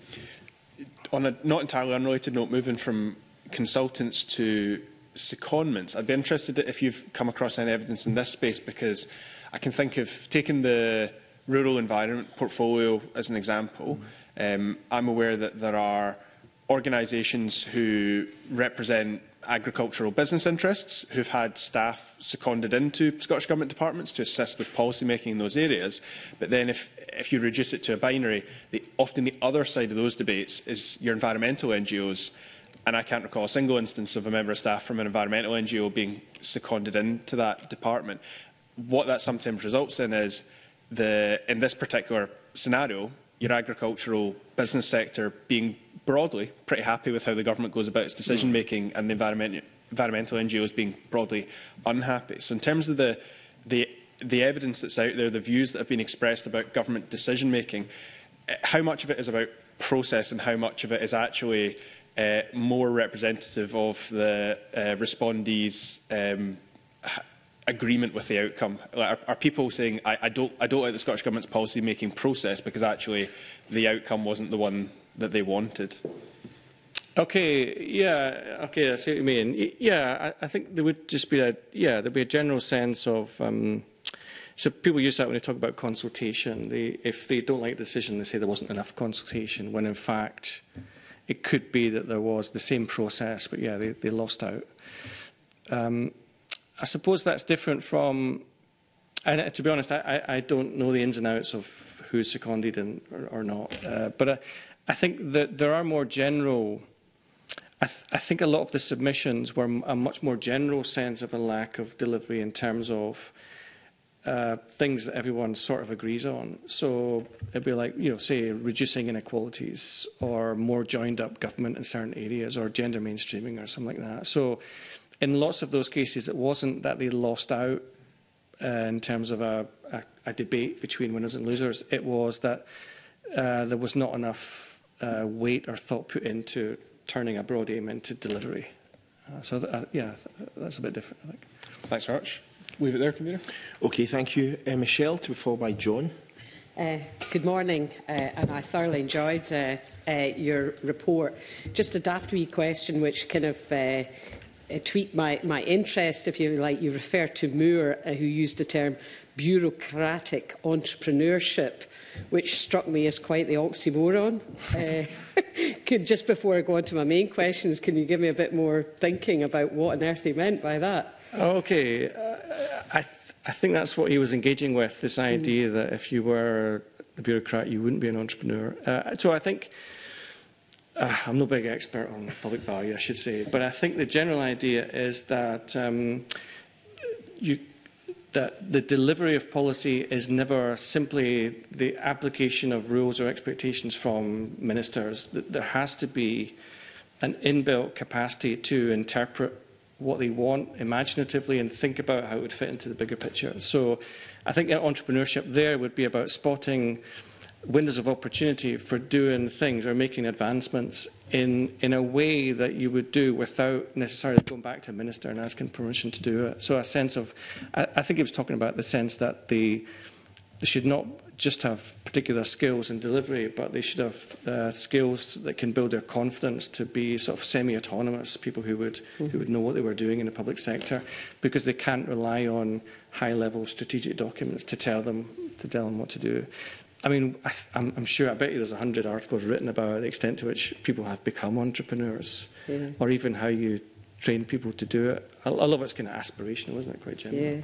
On a not entirely unrelated note, moving from consultants to secondments, I'd be interested if you've come across any evidence in this space, because I can think of taking the rural environment portfolio as an example. Um, I'm aware that there are organisations who represent agricultural business interests who've had staff seconded into Scottish Government departments to assist with policy making in those areas. But then if, if you reduce it to a binary, the, often the other side of those debates is your environmental N G Os. And I can't recall a single instance of a member of staff from an environmental N G O being seconded into that department. What that sometimes results in is, the, in this particular scenario, your agricultural business sector being broadly pretty happy with how the government goes about its decision making, and the environment, environmental N G Os being broadly unhappy. So in terms of the, the the evidence that's out there, the views that have been expressed about government decision-making, how much of it is about process and how much of it is actually uh, more representative of the uh, respondees' um, agreement with the outcome? Like, are, are people saying, I, I, don't, I don't like the Scottish Government's policy-making process because actually the outcome wasn't the one that they wanted? Okay, yeah, okay, I see what you mean. Yeah, I, I think there would just be a, yeah, there'd be a general sense of, um, so people use that when they talk about consultation. They, if they don't like the decision, they say there wasn't enough consultation, when in fact it could be that there was the same process, but yeah, they, they lost out. Um, I suppose that's different from, and to be honest, I, I don't know the ins and outs of who's seconded and, or, or not, uh, but I, I think that there are more general, I, th I think a lot of the submissions were a much more general sense of a lack of delivery in terms of uh, things that everyone sort of agrees on. So it'd be like, you know, say, reducing inequalities or more joined-up government in certain areas or gender mainstreaming or something like that. So in lots of those cases, it wasn't that they lost out uh, in terms of a, a, a debate between winners and losers. It was that uh, there was not enough uh, weight or thought put into turning a broad aim into delivery. Uh, so, th uh, yeah, th that's a bit different, I think. Thanks very much. Leave it there, Convener. Okay, thank you. Uh, Michelle, to be followed by John. Uh, good morning, uh, and I thoroughly enjoyed uh, uh, your report. Just a daft wee question which kind of uh, tweaked my, my interest, if you like. You refer to Moore, uh, who used the term bureaucratic entrepreneurship, which struck me as quite the oxymoron. Uh, could, just before I go on to my main questions, can you give me a bit more thinking about what on earth he meant by that? Okay, uh, I, th I think that's what he was engaging with, this idea mm. that if you were a bureaucrat, you wouldn't be an entrepreneur. Uh, so I think, uh, I'm no big expert on public value, I should say, but I think the general idea is that um, you, that the delivery of policy is never simply the application of rules or expectations from ministers. That there has to be an inbuilt capacity to interpret what they want imaginatively and think about how it would fit into the bigger picture. So I think entrepreneurship there would be about spotting windows of opportunity for doing things or making advancements in, in a way that you would do without necessarily going back to a minister and asking permission to do it. So a sense of, I, I think he was talking about the sense that they, they should not just have particular skills in delivery, but they should have uh, skills that can build their confidence to be sort of semi-autonomous, people who would, mm-hmm. who would know what they were doing in the public sector, because they can't rely on high-level strategic documents to tell them, to tell them what to do. I mean, I, I'm, I'm sure, I bet you there's a hundred articles written about the extent to which people have become entrepreneurs, yeah. or even how you train people to do it. A, a lot of it's kind of aspirational, isn't it, quite general? Yeah.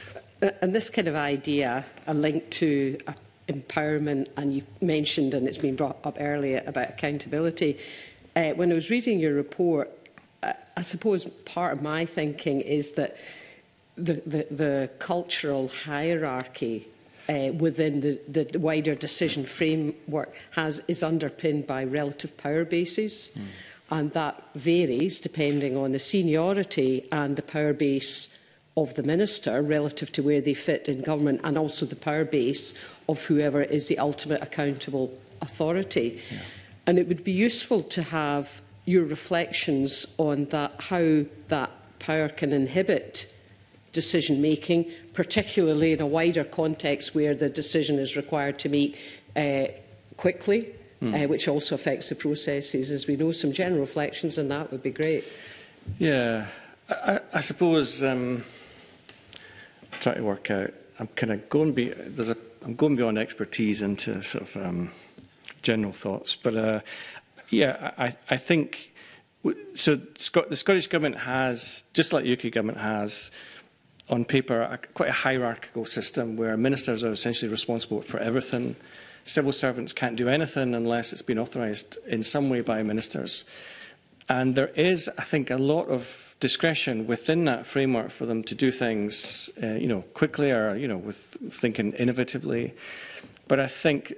And this kind of idea, a link to uh, empowerment, and you mentioned, and it's been brought up earlier, about accountability. Uh, when I was reading your report, uh, I suppose part of my thinking is that the, the, the cultural hierarchy Uh, within the, the wider decision framework has, is underpinned by relative power bases, mm. and that varies depending on the seniority and the power base of the minister relative to where they fit in government, and also the power base of whoever is the ultimate accountable authority. Yeah. And it would be useful to have your reflections on that, how that power can inhibit decision-making, particularly in a wider context where the decision is required to meet uh, quickly, mm. uh, which also affects the processes. As we know, some general reflections on that would be great. Yeah, I, I suppose um, I'm trying to work out. I'm kind of going be there's a I'm going beyond expertise into sort of um, general thoughts, but uh, yeah, I, I think so. Scot the Scottish Government has, just like the U K Government has, on paper, a, quite a hierarchical system where ministers are essentially responsible for everything. Civil servants can't do anything unless it's been authorised in some way by ministers. And there is, I think, a lot of discretion within that framework for them to do things, uh, you know, quickly or, you know, with thinking innovatively. But I think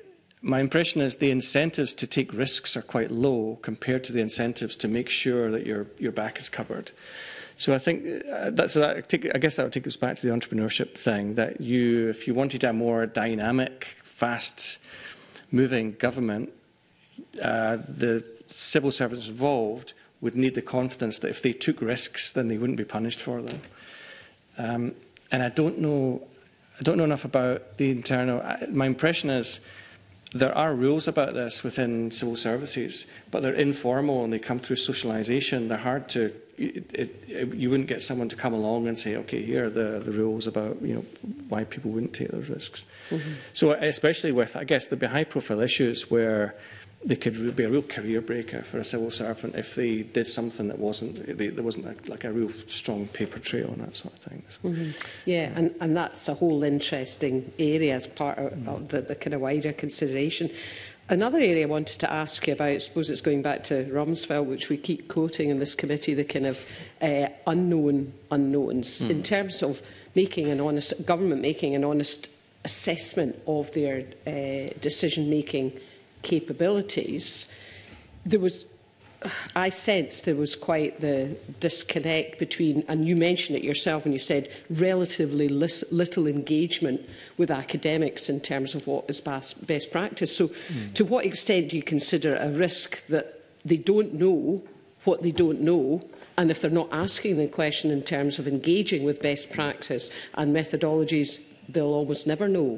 my impression is the incentives to take risks are quite low compared to the incentives to make sure that your, your back is covered. So I think uh, that's, that, I, take, I guess that would take us back to the entrepreneurship thing, that you, if you wanted a more dynamic, fast-moving government, uh, the civil servants involved would need the confidence that if they took risks, then they wouldn't be punished for them. Um, and I don't know, I don't know enough about the internal. I, my impression is there are rules about this within civil services, but they're informal and they come through socialisation. They're hard to. It, it, it, you wouldn't get someone to come along and say, "Okay, here are the, the rules about you know why people wouldn't take those risks." Mm-hmm. So, especially with, I guess, there'd be high-profile issues where they could be a real career breaker for a civil servant if they did something that wasn't, they, there wasn't a, like a real strong paper trail and that sort of thing. So, mm-hmm. Yeah, and, and that's a whole interesting area as part of, mm-hmm. of the, the kind of wider consideration. Another area I wanted to ask you about, I suppose it's going back to Rumsfeld, which we keep quoting in this committee, the kind of uh, unknown unknowns, mm. in terms of making an honest, government making an honest assessment of their uh, decision-making capabilities. There was, I sensed there was quite the disconnect between, and you mentioned it yourself, and you said relatively little engagement with academics in terms of what is best practice. So mm. to what extent do you consider a risk that they don't know what they don't know, and if they're not asking the question in terms of engaging with best practice and methodologies, they'll almost never know?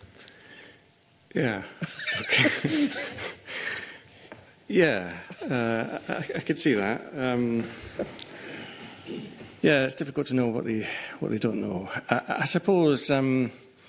Yeah. Okay. yeah, uh, I, I could see that. Um, yeah, it's difficult to know what they what they don't know. I, I suppose um,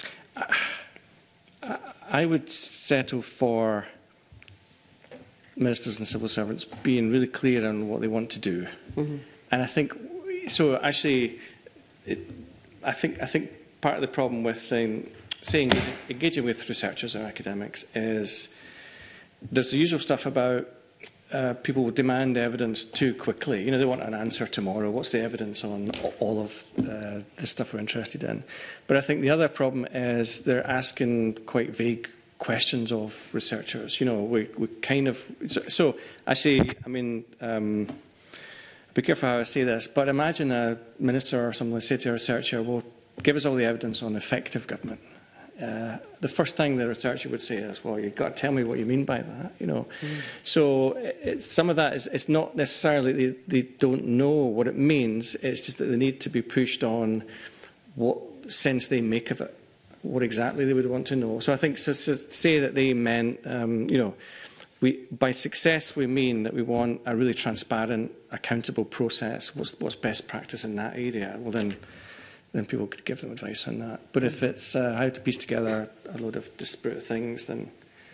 I, I would settle for ministers and civil servants being really clear on what they want to do, mm-hmm. and I think so. Actually, it, I think I think part of the problem with um, say engaging, engaging with researchers or academics is there's the usual stuff about uh, people demand evidence too quickly. You know, they want an answer tomorrow. What's the evidence on all of uh, the stuff we're interested in? But I think the other problem is they're asking quite vague questions of researchers. You know, we, we kind of... So, so actually, I mean, um, be careful how I say this, but imagine a minister or someone say to a researcher, well, give us all the evidence on effective government. Uh, the first thing the researcher would say is, well, you've got to tell me what you mean by that, you know. Mm. So it, some of that is it's not necessarily they, they don't know what it means, it's just that they need to be pushed on what sense they make of it, what exactly they would want to know. So I think so, so say that they meant, um, you know, we, by success we mean that we want a really transparent, accountable process. What's, what's best practice in that area? Well, then... then people could give them advice on that. But if it's uh, how to piece together a load of disparate things, then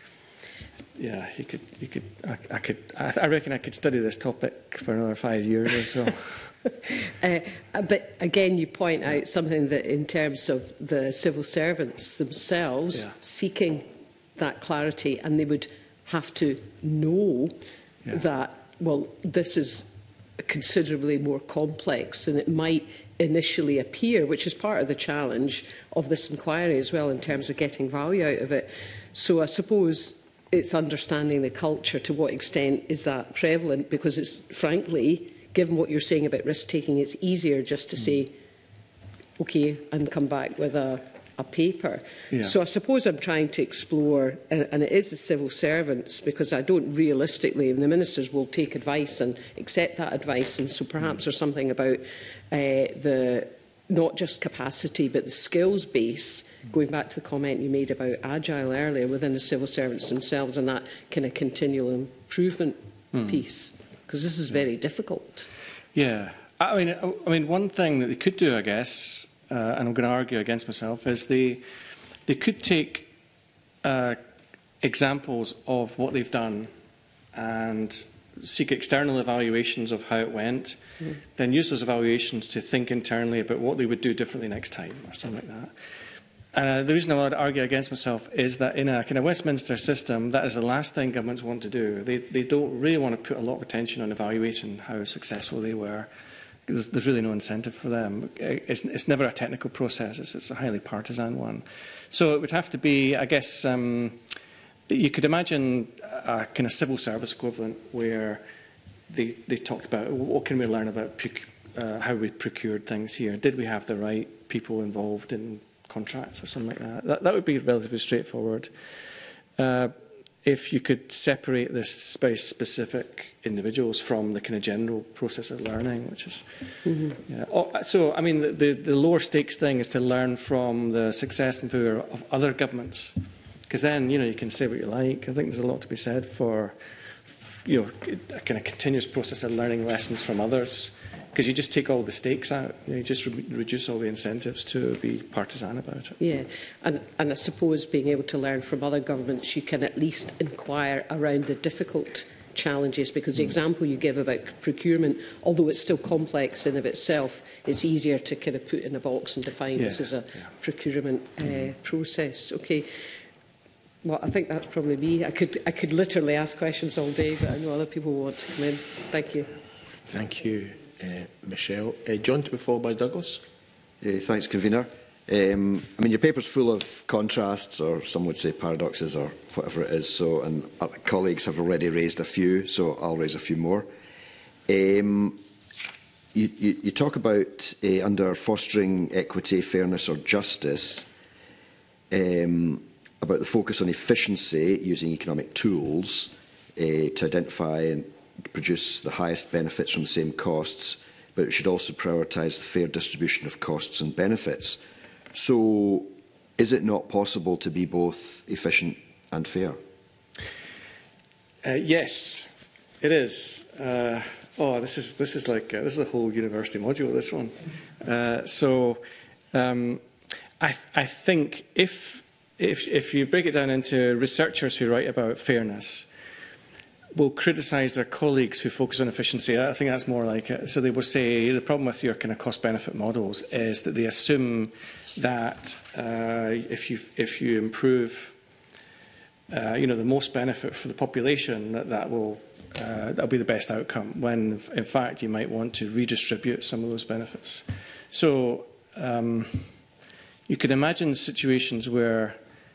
yeah, you could, you could, I, I could, I, I reckon I could study this topic for another five years or so. uh, but again, you point out something that, in terms of the civil servants themselves, yeah. seeking that clarity, and they would have to know yeah. that, well, this is considerably more complex than it might initially appear, which is part of the challenge of this inquiry as well, in terms of getting value out of it. So I suppose it's understanding the culture. To what extent is that prevalent? Because it's, frankly, given what you're saying about risk-taking, it's easier just to mm. say, OK, and come back with a, a paper. Yeah. So I suppose I'm trying to explore, and, and it is the civil servants, because I don't realistically, and the ministers will take advice and accept that advice, and so perhaps mm. there's something about Uh, the not just capacity but the skills base, going back to the comment you made about agile earlier, within the civil servants themselves, and that kind of continual improvement mm. piece, because this is very difficult. Yeah, I mean, I mean, one thing that they could do, I guess, uh, and I'm going to argue against myself, is they they could take uh, examples of what they've done and seek external evaluations of how it went, mm. then use those evaluations to think internally about what they would do differently next time, or something like that. And uh, the reason I would argue against myself is that in a kind of Westminster system, that is the last thing governments want to do. They, they don't really want to put a lot of attention on evaluating how successful they were. There's, there's really no incentive for them. It's, it's never a technical process. It's, it's a highly partisan one. So it would have to be, I guess, um, you could imagine a kind of civil service equivalent where they, they talked about what can we learn about uh, how we procured things here. Did we have the right people involved in contracts or something like that? That, that would be relatively straightforward. Uh, if you could separate this very specific individuals from the kind of general process of learning, which is... Mm-hmm. yeah. oh, so, I mean, the, the, the lower stakes thing is to learn from the success and failure of other governments. Because then, you know, you can say what you like. I think there's a lot to be said for, you know, a kind of continuous process of learning lessons from others. Because you just take all the stakes out. You know, you just re reduce all the incentives to be partisan about it. Yeah, and, and I suppose being able to learn from other governments, you can at least inquire around the difficult challenges, because the example you give about procurement, although it's still complex in of itself, it's easier to kind of put in a box and define yeah, this as a yeah. procurement uh, mm. process. Okay. Well, I think that's probably me. I could, I could literally ask questions all day, but I know other people want to come in. Thank you. Thank you, uh, Michelle. Uh, John, to be followed by Douglas. Uh, thanks, Convener. Um, I mean, your paper's full of contrasts, or some would say paradoxes, or whatever it is. So, and uh, colleagues have already raised a few, so I'll raise a few more. Um, you, you, you talk about uh, under fostering equity, fairness, or justice. Um, about the focus on efficiency using economic tools uh, to identify and produce the highest benefits from the same costs, but it should also prioritise the fair distribution of costs and benefits. So, is it not possible to be both efficient and fair? Uh, yes, it is. Uh, oh, this is this is like uh, this is a whole university module. This one. Uh, so, um, I th I think if. If, if you break it down into researchers who write about fairness, will criticise their colleagues who focus on efficiency. I think that's more like it. So they will say the problem with your kind of cost-benefit models is that they assume that uh, if you if you improve, uh, you know, the most benefit for the population, that that will uh, that'll be the best outcome. When in fact you might want to redistribute some of those benefits. So um, you can imagine situations where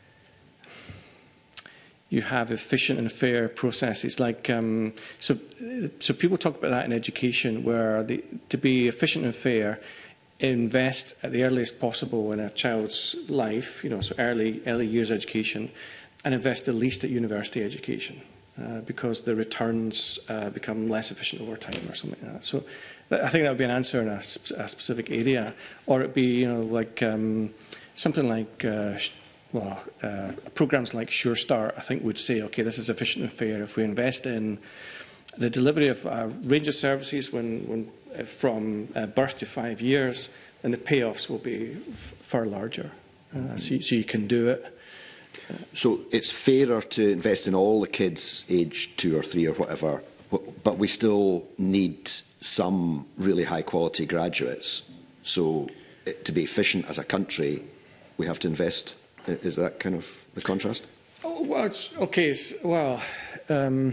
you have efficient and fair processes. Like um, so, so people talk about that in education, where the, to be efficient and fair, invest at the earliest possible in a child's life. You know, so early early years education, and invest the least at university education, uh, because the returns uh, become less efficient over time, or something like that. So, I think that would be an answer in a, sp a specific area, or it'd be, you know, like um, something like. Uh, Well, uh, programs like Sure Start, I think, would say, okay, this is efficient and fair if we invest in the delivery of a range of services when, when, uh, from uh, birth to five years, then the payoffs will be f far larger. Uh, so, you, so you can do it. Uh, so it's fairer to invest in all the kids aged two or three or whatever, but we still need some really high-quality graduates. So it, to be efficient as a country, we have to invest. Is that kind of the contrast? Oh, well, it's, okay. Well, um,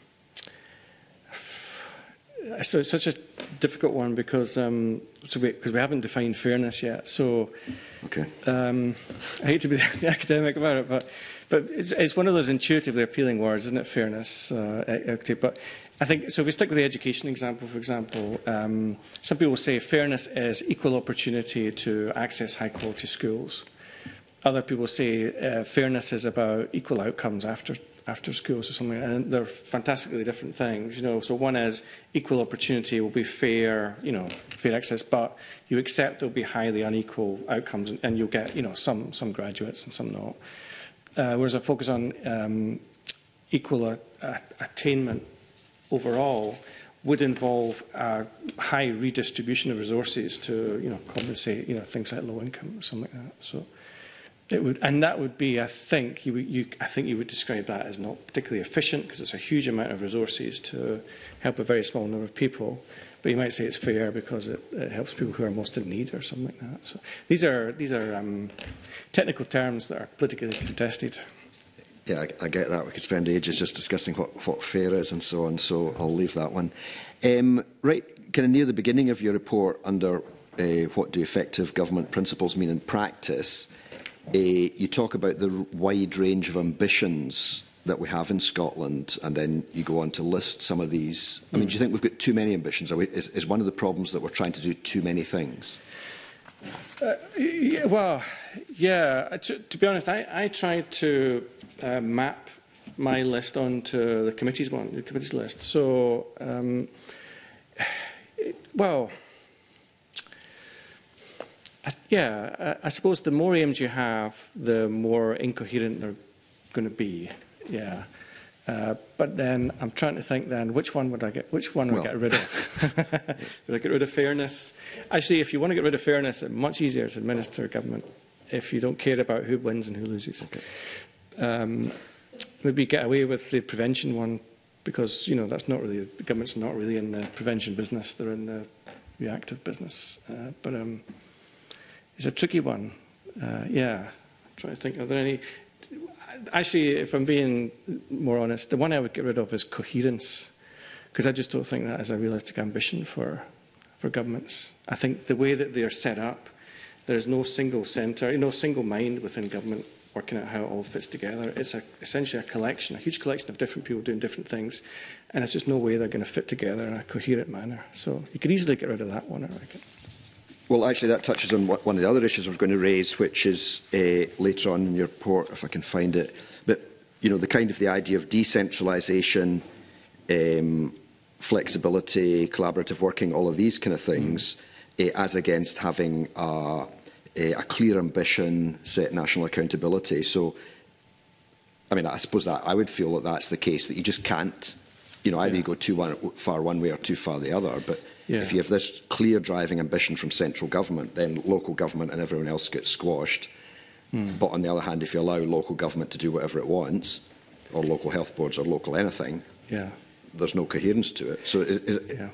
so it's such a difficult one because um, so we, because we haven't defined fairness yet. So, okay. um, I hate to be the academic about it, but but it's, it's one of those intuitively appealing words, isn't it? Fairness, uh, equity. But I think so. If we stick with the education example, for example, um, some people say fairness is equal opportunity to access high-quality schools. Other people say uh, fairness is about equal outcomes after after schools or something, and they're fantastically different things. You know, so one is equal opportunity will be fair, you know, fair access, but you accept there'll be highly unequal outcomes, and, and you'll get, you know, some some graduates and some not. Uh, whereas I focus on um, equal uh, uh, attainment overall would involve a high redistribution of resources to, you know, compensate, you know, things like low income or something like that. So. It would, and that would be, I think, you, you, I think you would describe that as not particularly efficient because it's a huge amount of resources to help a very small number of people. But you might say it's fair because it, it helps people who are most in need or something like that. So these are these are um, technical terms that are politically contested. Yeah, I, I get that. We could spend ages just discussing what, what fair is and so on. So I'll leave that one. Um, right, kind of near the beginning of your report, under uh, what do effective government principles mean in practice. Uh, you talk about the wide range of ambitions that we have in Scotland, and then you go on to list some of these. I mean, do you think we've got too many ambitions? Are we, is, is one of the problems that we're trying to do too many things? Uh, yeah, well, yeah. To, to be honest, I, I tried to uh, map my list onto the committee's one, the committee's list. So, um, it, well, I, yeah. I, I suppose the more aims you have, the more incoherent they're going to be. Yeah. Uh, but then I'm trying to think then, which one would I get, which one would well. I get rid of? Would I get rid of fairness? Actually, if you want to get rid of fairness, it's much easier to administer government if you don't care about who wins and who loses. Okay. Um, maybe get away with the prevention one, because, you know, that's not really, the government's not really in the prevention business, they're in the reactive business. Uh, but um, it's a tricky one. Uh, yeah. I'm trying to think, are there any... Actually, if I'm being more honest, the one I would get rid of is coherence, because I just don't think that is a realistic ambition for, for governments. I think the way that they are set up, there is no single centre, no single mind within government working out how it all fits together. It's a, essentially a collection, a huge collection of different people doing different things, and it's just no way they're going to fit together in a coherent manner. So you could easily get rid of that one, I reckon. Well, actually, that touches on one of the other issues I was going to raise, which is uh, later on in your report, if I can find it. But, you know, the kind of the idea of decentralisation, um, flexibility, collaborative working, all of these kind of things, mm. uh, as against having a, a, a clear ambition, set national accountability. So, I mean, I suppose that I would feel that that's the case, that you just can't, you know, either yeah. you go too one, far one way or too far the other. But yeah. if you have this clear driving ambition from central government, then local government and everyone else gets squashed. Mm. But on the other hand, if you allow local government to do whatever it wants, or local health boards or local anything, yeah. there's no coherence to it. So, is, is, yeah.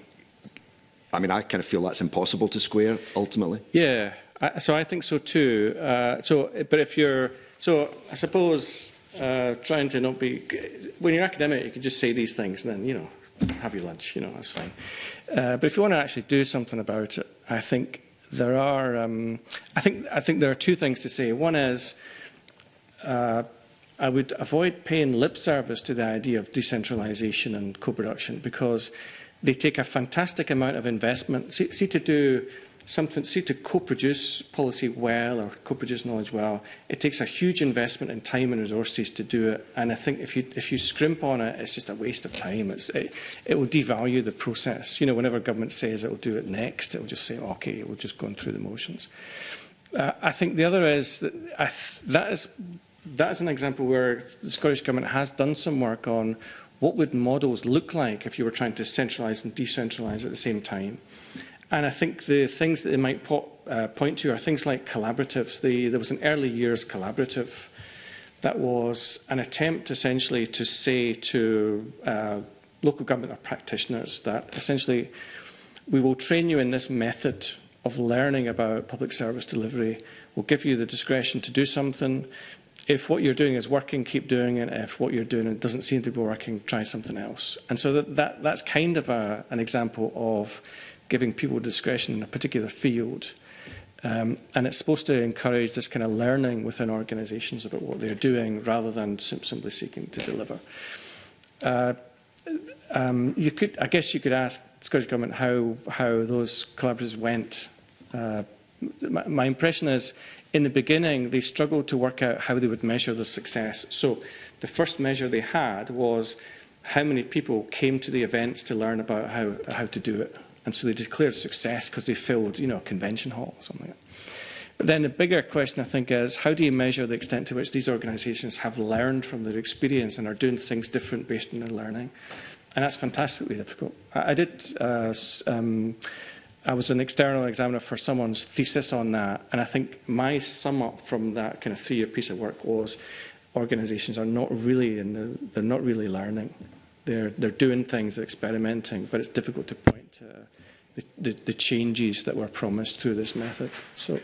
I mean, I kind of feel that's impossible to square, ultimately. Yeah, I, so I think so too. Uh, so, but if you're... So, I suppose... Uh, trying to not be... When you're academic, you can just say these things and then, you know, have your lunch, you know, that's fine. Uh, but if you want to actually do something about it, I think there are... Um, I think I think there are two things to say. One is, uh, I would avoid paying lip service to the idea of decentralisation and co-production, because they take a fantastic amount of investment. See, see to do... Something, see, to co-produce policy well or co-produce knowledge well, it takes a huge investment in time and resources to do it. And I think if you if you scrimp on it, it's just a waste of time. It's, it, it will devalue the process. You know, whenever government says it will do it next, it will just say, OK, we're just going through the motions. Uh, I think the other is that I th that is that is an example where the Scottish Government has done some work on what would models look like if you were trying to centralise and decentralise at the same time. And I think the things that they might po uh, point to are things like collaboratives. The, there was an early years collaborative that was an attempt essentially to say to uh, local government or practitioners that essentially we will train you in this method of learning about public service delivery. We'll give you the discretion to do something. If what you're doing is working, keep doing it. If what you're doing doesn't seem to be working, try something else. And so that, that, that's kind of a, an example of giving people discretion in a particular field. Um, and it's supposed to encourage this kind of learning within organisations about what they're doing rather than sim simply seeking to deliver. Uh, um, you could, I guess you could ask the Scottish Government how, how those collaboratives went. Uh, my, my impression is, in the beginning, they struggled to work out how they would measure the success. So the first measure they had was how many people came to the events to learn about how, how to do it. And so they declared success because they filled, you know, a convention hall or something like that. But then the bigger question, I think, is how do you measure the extent to which these organisations have learned from their experience and are doing things different based on their learning? And that's fantastically difficult. I, I did... Uh, um, I was an external examiner for someone's thesis on that, and I think my sum up from that kind of three-year piece of work was organisations are not really in the, they're not really learning. They're they're doing things, they're experimenting, but it's difficult to point to the, the, the changes that were promised through this method. So,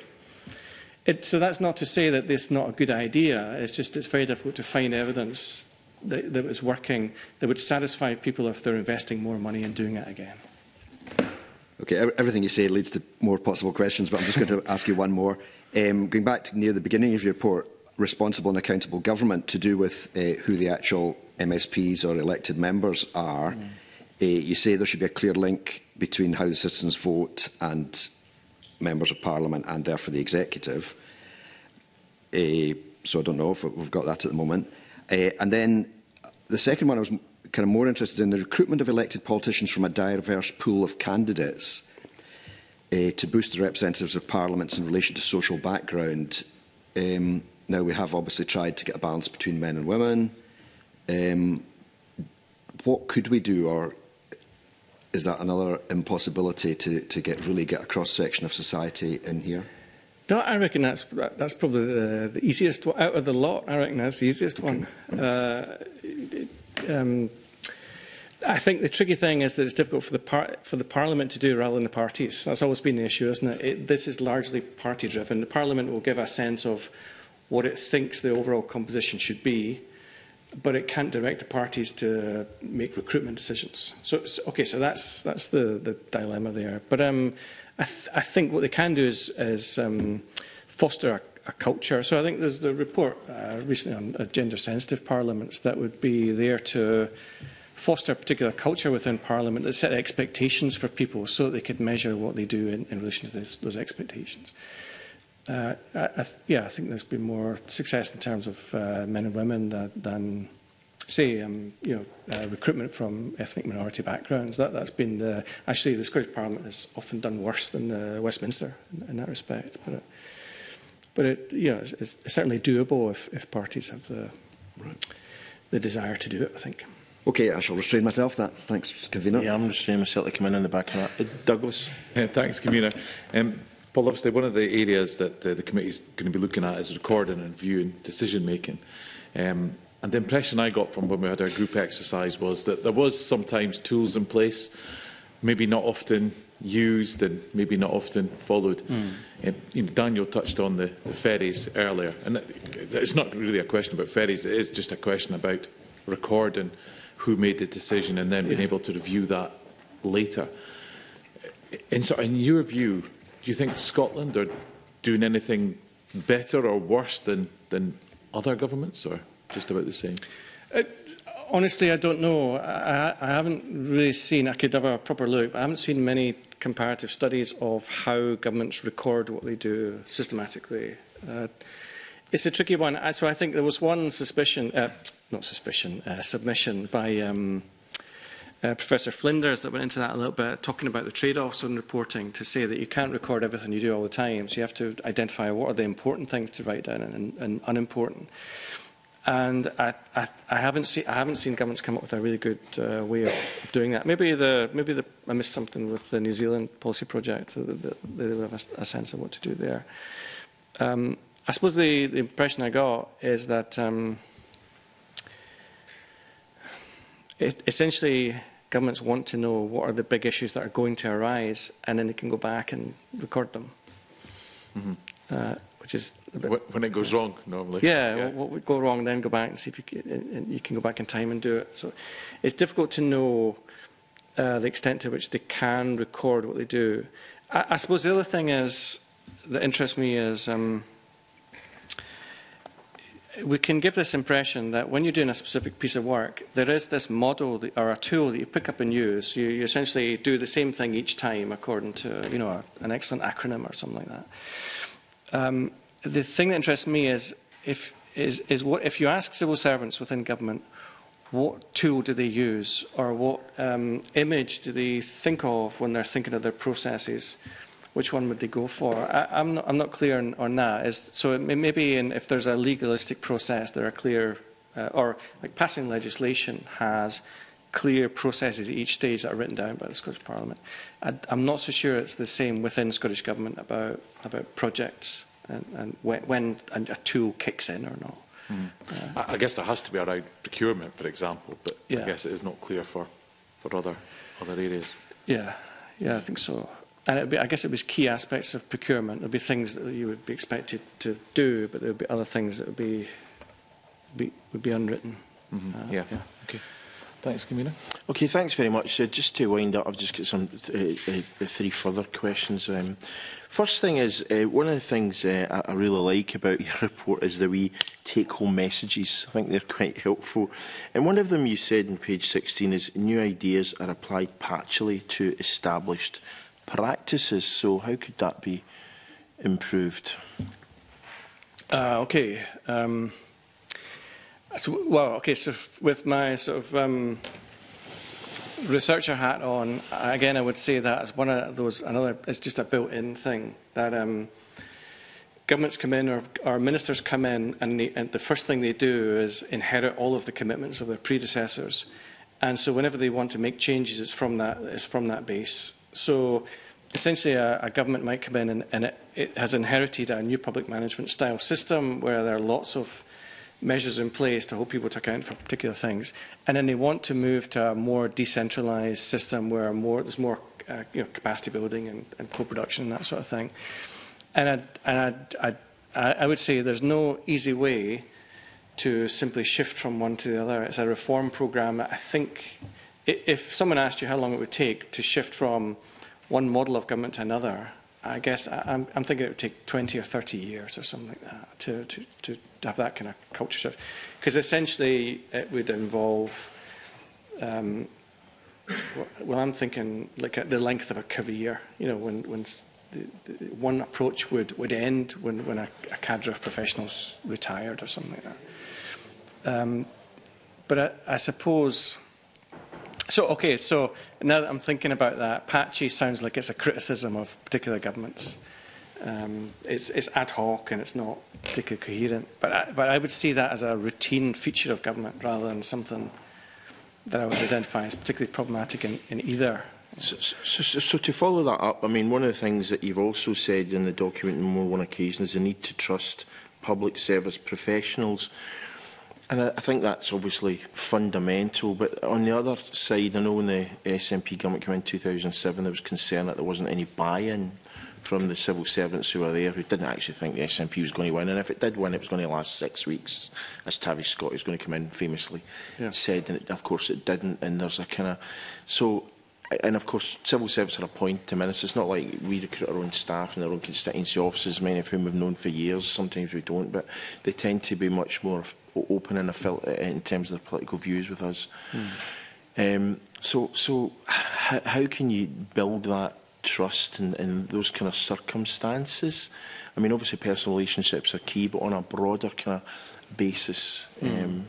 it, so that's not to say that this is not a good idea. It's just it's very difficult to find evidence that, that was working that would satisfy people if they're investing more money in doing it again. Okay, everything you say leads to more possible questions, but I'm just going to ask you one more. Um, going back to near the beginning of your report, responsible and accountable government to do with uh, who the actual M S Ps or elected members are. Mm. Uh, you say there should be a clear link between how the citizens vote and members of Parliament and therefore the executive. Uh, so I don't know if we've got that at the moment. Uh, and then the second one I was kind of more interested in, the recruitment of elected politicians from a diverse pool of candidates uh, to boost the representatives of parliaments in relation to social background. Um, now, we have obviously tried to get a balance between men and women. Um, what could we do, or is that another impossibility to, to get really get a cross-section of society in here? No, I reckon that's, that, that's probably the, the easiest one. Out of the lot, I reckon that's the easiest one. Uh, um, I think the tricky thing is that it's difficult for the, par for the Parliament to do rather than the parties. That's always been the issue, isn't it? it this is largely party-driven. The Parliament will give a sense of what it thinks the overall composition should be, but it can't direct the parties to make recruitment decisions. So, so okay, so that's, that's the, the dilemma there. But um, I, th I think what they can do is, is um, foster a, a culture. So I think there's the report uh, recently on uh, gender-sensitive parliaments that would be there to foster a particular culture within Parliament that set expectations for people so that they could measure what they do in, in relation to this, those expectations. Uh, I, I th yeah, I think there's been more success in terms of uh, men and women than, than say, um, you know, uh, recruitment from ethnic minority backgrounds. That, that's been the, actually the Scottish Parliament has often done worse than uh, Westminster in, in that respect. But it, but it, you know, it's, it's certainly doable if, if parties have the the desire to do it, I think. Okay, I shall restrain myself. That's, thanks, Convener. Yeah, I'm restraining myself to come in on the back of that. Uh, Douglas. Uh, thanks, Convener. Um, Paul, obviously, one of the areas that uh, the committee is going to be looking at is recording and viewing decision-making. Um, and the impression I got from when we had our group exercise was that there was sometimes tools in place, maybe not often used and maybe not often followed. Mm. Um, you know, Daniel touched on the, the ferries earlier. And it's not really a question about ferries, it is just a question about recording who made the decision and then being able to review that later. In, so in your view, do you think Scotland are doing anything better or worse than, than other governments, or just about the same? Uh, honestly, I don't know. I, I haven't really seen, I could have a proper look, but I haven't seen many comparative studies of how governments record what they do systematically. Uh, it's a tricky one. So I think there was one suspicion, uh, not suspicion, uh, submission by um, uh, Professor Flinders that went into that a little bit, talking about the trade-offs on reporting, to say that you can't record everything you do all the time, so you have to identify what are the important things to write down and, and unimportant. And I, I, I, haven't see, I haven't seen governments come up with a really good uh, way of, of doing that. Maybe, the, maybe the, I missed something with the New Zealand policy project. They have a, a sense of what to do there. Um, I suppose the, the impression I got is that um, it, essentially governments want to know what are the big issues that are going to arise, and then they can go back and record them. Mm-hmm. uh, which is a bit, when it goes wrong, normally. Yeah, yeah. what would go wrong, then go back and see if you can, and you can go back in time and do it. So it's difficult to know uh, the extent to which they can record what they do. I, I suppose the other thing is that interests me is um, we can give this impression that when you're doing a specific piece of work, there is this model that, or a tool that you pick up and use. You, you essentially do the same thing each time according to, you know, a, an excellent acronym or something like that. Um, the thing that interests me is if, is, is what, if you ask civil servants within government, what tool do they use, or what um, image do they think of when they're thinking of their processes? Which one would they go for? I, I'm, not, I'm not clear on, on that. Is, so it may, maybe in, if there's a legalistic process, there are clear, uh, or like passing legislation has clear processes at each stage that are written down by the Scottish Parliament. I, I'm not so sure it's the same within Scottish Government about, about projects and, and when, when a tool kicks in or not. Mm. Uh, I, I guess there has to be around procurement, for example, but yeah. I guess it is not clear for, for other, other areas. Yeah, yeah, I think so. And it'd be, I guess it was key aspects of procurement. There'd be things that you would be expected to do, but there would be other things that would be, be, would be unwritten. Mm-hmm. uh, yeah. yeah, okay. Thanks, Convener. Okay, thanks very much. Uh, just to wind up, I've just got some uh, uh, three further questions. Um, first thing is, uh, one of the things uh, I really like about your report is the wee take-home messages. I think they're quite helpful. And one of them you said on page sixteen is new ideas are applied patchily to established practices. So how could that be improved? Uh, okay. Um, so, well, okay. So, with my sort of um, researcher hat on, again, I would say that as one of those. Another, it's just a built-in thing that um, governments come in or, or ministers come in, and, they, and the first thing they do is inherit all of the commitments of their predecessors, and so whenever they want to make changes, it's from that. It's from that base. So. Essentially, a, a government might come in and, and it, it has inherited a new public management style system where there are lots of measures in place to hold people to account for particular things, and then they want to move to a more decentralised system where more, there's more uh, you know, capacity building and, and co-production and that sort of thing. And, I'd, and I'd, I'd, I would say there's no easy way to simply shift from one to the other. It's a reform programme. I think if someone asked you how long it would take to shift from one model of government to another, I guess I'm, I'm thinking it would take twenty or thirty years or something like that to, to, to have that kind of culture shift. Because essentially it would involve, um, well, I'm thinking like at the length of a career, you know, when, when the, the one approach would, would end when, when a, a cadre of professionals retired or something like that. Um, but I, I suppose... So, okay, so now that I'm thinking about that, patchy sounds like it's a criticism of particular governments. Um, it's, it's ad hoc and it's not particularly coherent. But I, but I would see that as a routine feature of government rather than something that I would identify as particularly problematic in, in either. So, so, so, so to follow that up, I mean, one of the things that you've also said in the document on more one occasion is the need to trust public service professionals. And I think that's obviously fundamental, but on the other side, I know when the S N P government came in two thousand seven, there was concern that there wasn't any buy-in from the civil servants who were there, who didn't actually think the S N P was going to win. And if it did win, it was going to last six weeks, as Tavish Scott, who's going to come in, famously yeah. said. And it, of course it didn't, and there's a kind of... So, and of course, civil servants are appointed to ministers. It's not like we recruit our own staff in their own constituency offices, many of whom we've known for years. Sometimes we don't, but they tend to be much more open and in terms of their political views with us. Mm. Um, so, so how, how can you build that trust in, in those kind of circumstances? I mean, obviously, personal relationships are key, but on a broader kind of basis. Mm. Um,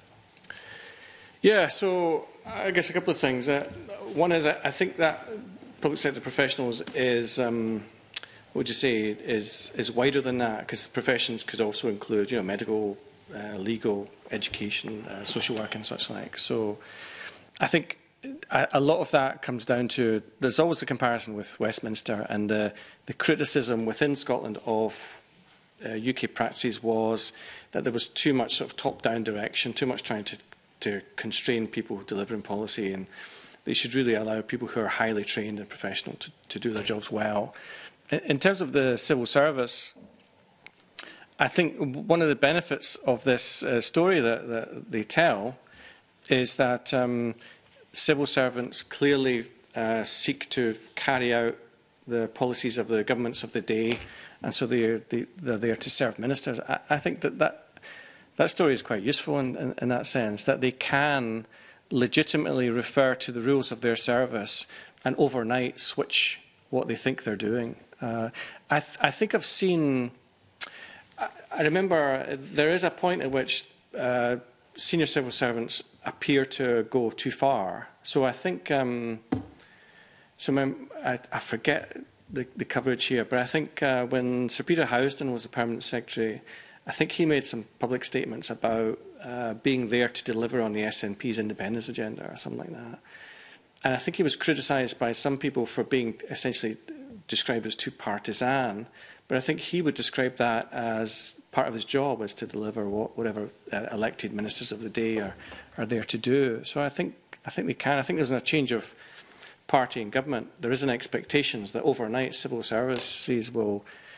yeah. So, I guess a couple of things. Uh, one is, I think that public sector professionals is, um, what would you say, is is wider than that, because professions could also include, you know, medical, uh, legal, education, uh, social work, and such like. So, I think a, a lot of that comes down to there's always a comparison with Westminster, and the the criticism within Scotland of uh, U K practices was that there was too much sort of top-down direction, too much trying to to constrain people delivering policy, and they should really allow people who are highly trained and professional to, to do their jobs well. In, in terms of the civil service, I think one of the benefits of this uh, story that, that they tell is that um, civil servants clearly uh, seek to carry out the policies of the governments of the day, and so they're, they, they're there to serve ministers. I, I think that that That story is quite useful in, in, in that sense, that they can legitimately refer to the rules of their service and overnight switch what they think they're doing. Uh, I, th I think I've seen, I, I remember there is a point at which uh, senior civil servants appear to go too far. So I think, um, so my, I, I forget the, the coverage here, but I think uh, when Sir Peter Housden was the Permanent Secretary, I think he made some public statements about uh, being there to deliver on the S N P's independence agenda or something like that. And I think he was criticised by some people for being essentially described as too partisan. But I think he would describe that as part of his job, is to deliver what, whatever uh, elected ministers of the day are, are there to do. So I think, I think they can. I think there's a change of party and government. There is an expectation that overnight civil services will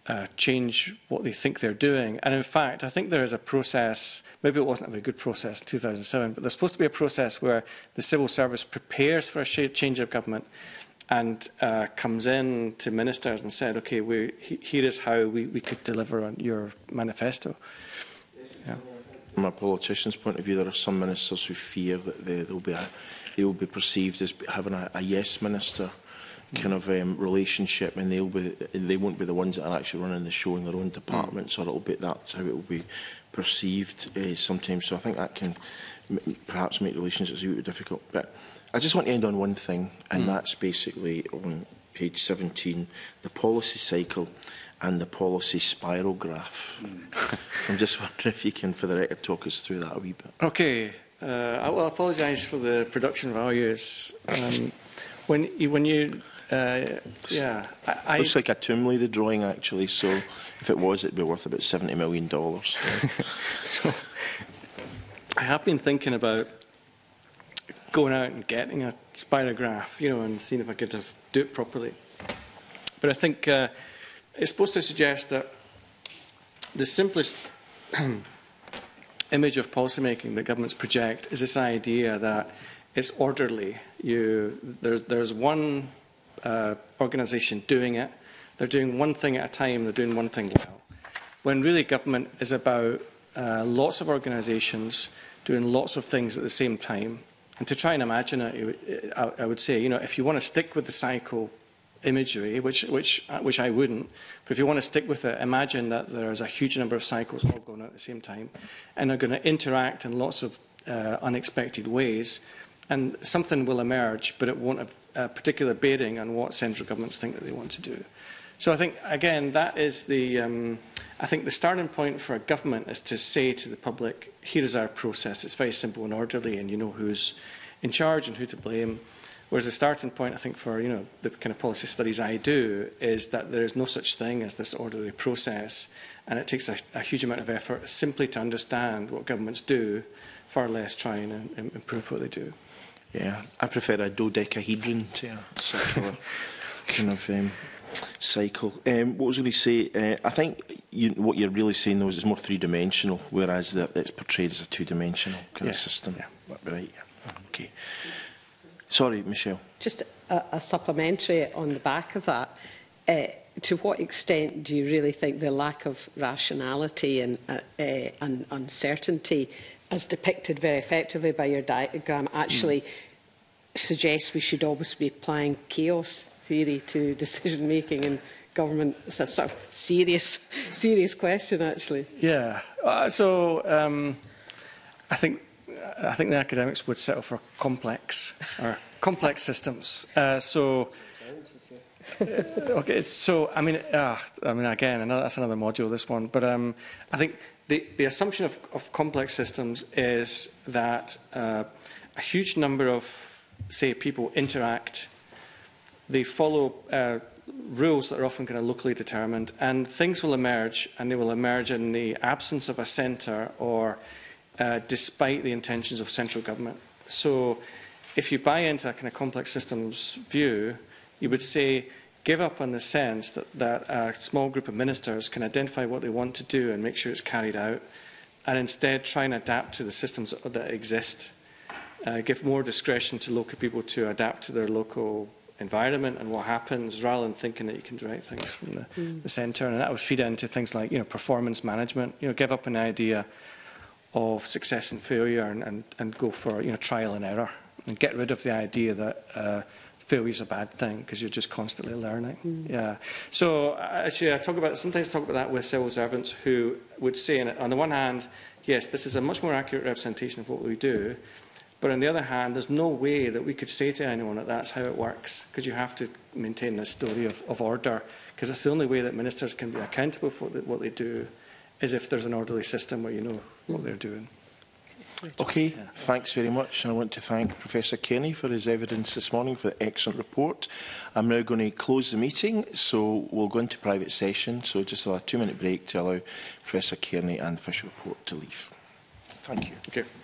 uh, change what they think they're doing. And in fact, I think there is a process, maybe it wasn't a very good process in two thousand seven, but there's supposed to be a process where the civil service prepares for a change of government and uh, comes in to ministers and said, OK, we, here is how we, we could deliver on your manifesto. Yeah. From a politician's point of view, there are some ministers who fear that they, they'll be a, they will be perceived as having a, a yes minister kind of um, relationship, and they'll be, they won't be the ones that are actually running the show in their own departments, or it'll be that's how it will be perceived uh, sometimes. So I think that can m perhaps make relationships a bit difficult. But I just want to end on one thing, and mm. that's basically on page seventeen, the policy cycle and the policy spiral graph. Mm. I'm just wondering if you can, for the record, talk us through that a wee bit. Okay. Uh, I will apologise for the production values. Um, when you, when you uh, yeah, I, I looks like a Tomb Raider drawing actually. So if it was, it'd be worth about seventy million dollars. So I have been thinking about going out and getting a spirograph, you know, and seeing if I could have, do it properly. But I think uh, it's supposed to suggest that the simplest image of policymaking that governments project is this idea that it's orderly. You, there's, there's one uh, organisation doing it. They're doing one thing at a time. They're doing one thing well. When really government is about uh, lots of organisations doing lots of things at the same time. And to try and imagine it, I, I would say, you know, if you want to stick with the cycle imagery, which, which, which I wouldn't, but if you want to stick with it, imagine that there's a huge number of cycles all going on at the same time, and are going to interact in lots of uh, unexpected ways, and something will emerge, but it won't have a particular bearing on what central governments think that they want to do. So I think, again, that is the, um, I think the starting point for a government is to say to the public, here is our process, it's very simple and orderly, and you know who's in charge and who to blame. Whereas the starting point, I think, for you know the kind of policy studies I do is that there is no such thing as this orderly process, and it takes a, a huge amount of effort simply to understand what governments do, far less trying to im improve what they do. Yeah, I prefer a dodecahedron to a circular kind of um, cycle. Um, what was I going to say? Uh, I think you, what you're really saying though is it's more three-dimensional, whereas that it's portrayed as a two-dimensional kind yeah. of system. Yeah. Right. Yeah. Okay. Sorry, Michelle. Just a, a supplementary on the back of that. Uh, to what extent do you really think the lack of rationality and, uh, uh, and uncertainty, as depicted very effectively by your diagram, actually mm. suggests we should almost be applying chaos theory to decision making in government? It's a sort of serious, serious question, actually. Yeah. Uh, so um, I think. I think the academics would settle for complex or complex systems. Uh, so, uh, okay. So, I mean, uh, I mean, again, another, that's another module. This one, but um, I think the the assumption of, of complex systems is that uh, a huge number of, say, people interact. They follow uh, rules that are often kind of locally determined, and things will emerge, and they will emerge in the absence of a centre or Uh, despite the intentions of central government. So if you buy into a kind of complex systems view, you would say, give up on the sense that, that a small group of ministers can identify what they want to do and make sure it's carried out, and instead try and adapt to the systems that, that exist. Uh, give more discretion to local people to adapt to their local environment and what happens, rather than thinking that you can direct things from the, mm. the centre. And that would feed into things like, you know, performance management. You know, give up an idea of success and failure, and, and, and go for you know trial and error, and get rid of the idea that uh, failure is a bad thing because you're just constantly learning. Mm. Yeah. So actually, I talk about sometimes talk about that with civil servants who would say, on the one hand, yes, this is a much more accurate representation of what we do, but on the other hand, there's no way that we could say to anyone that that's how it works, because you have to maintain this story of, of order, because it's the only way that ministers can be accountable for the, what they do, is if there's an orderly system where you know what they're doing. Okay, yeah. Thanks very much. And I want to thank Professor Kearney for his evidence this morning, for the excellent report. I'm now going to close the meeting, so we'll go into private session. So just a two-minute break to allow Professor Kearney and the official report to leave. Thank you. Okay.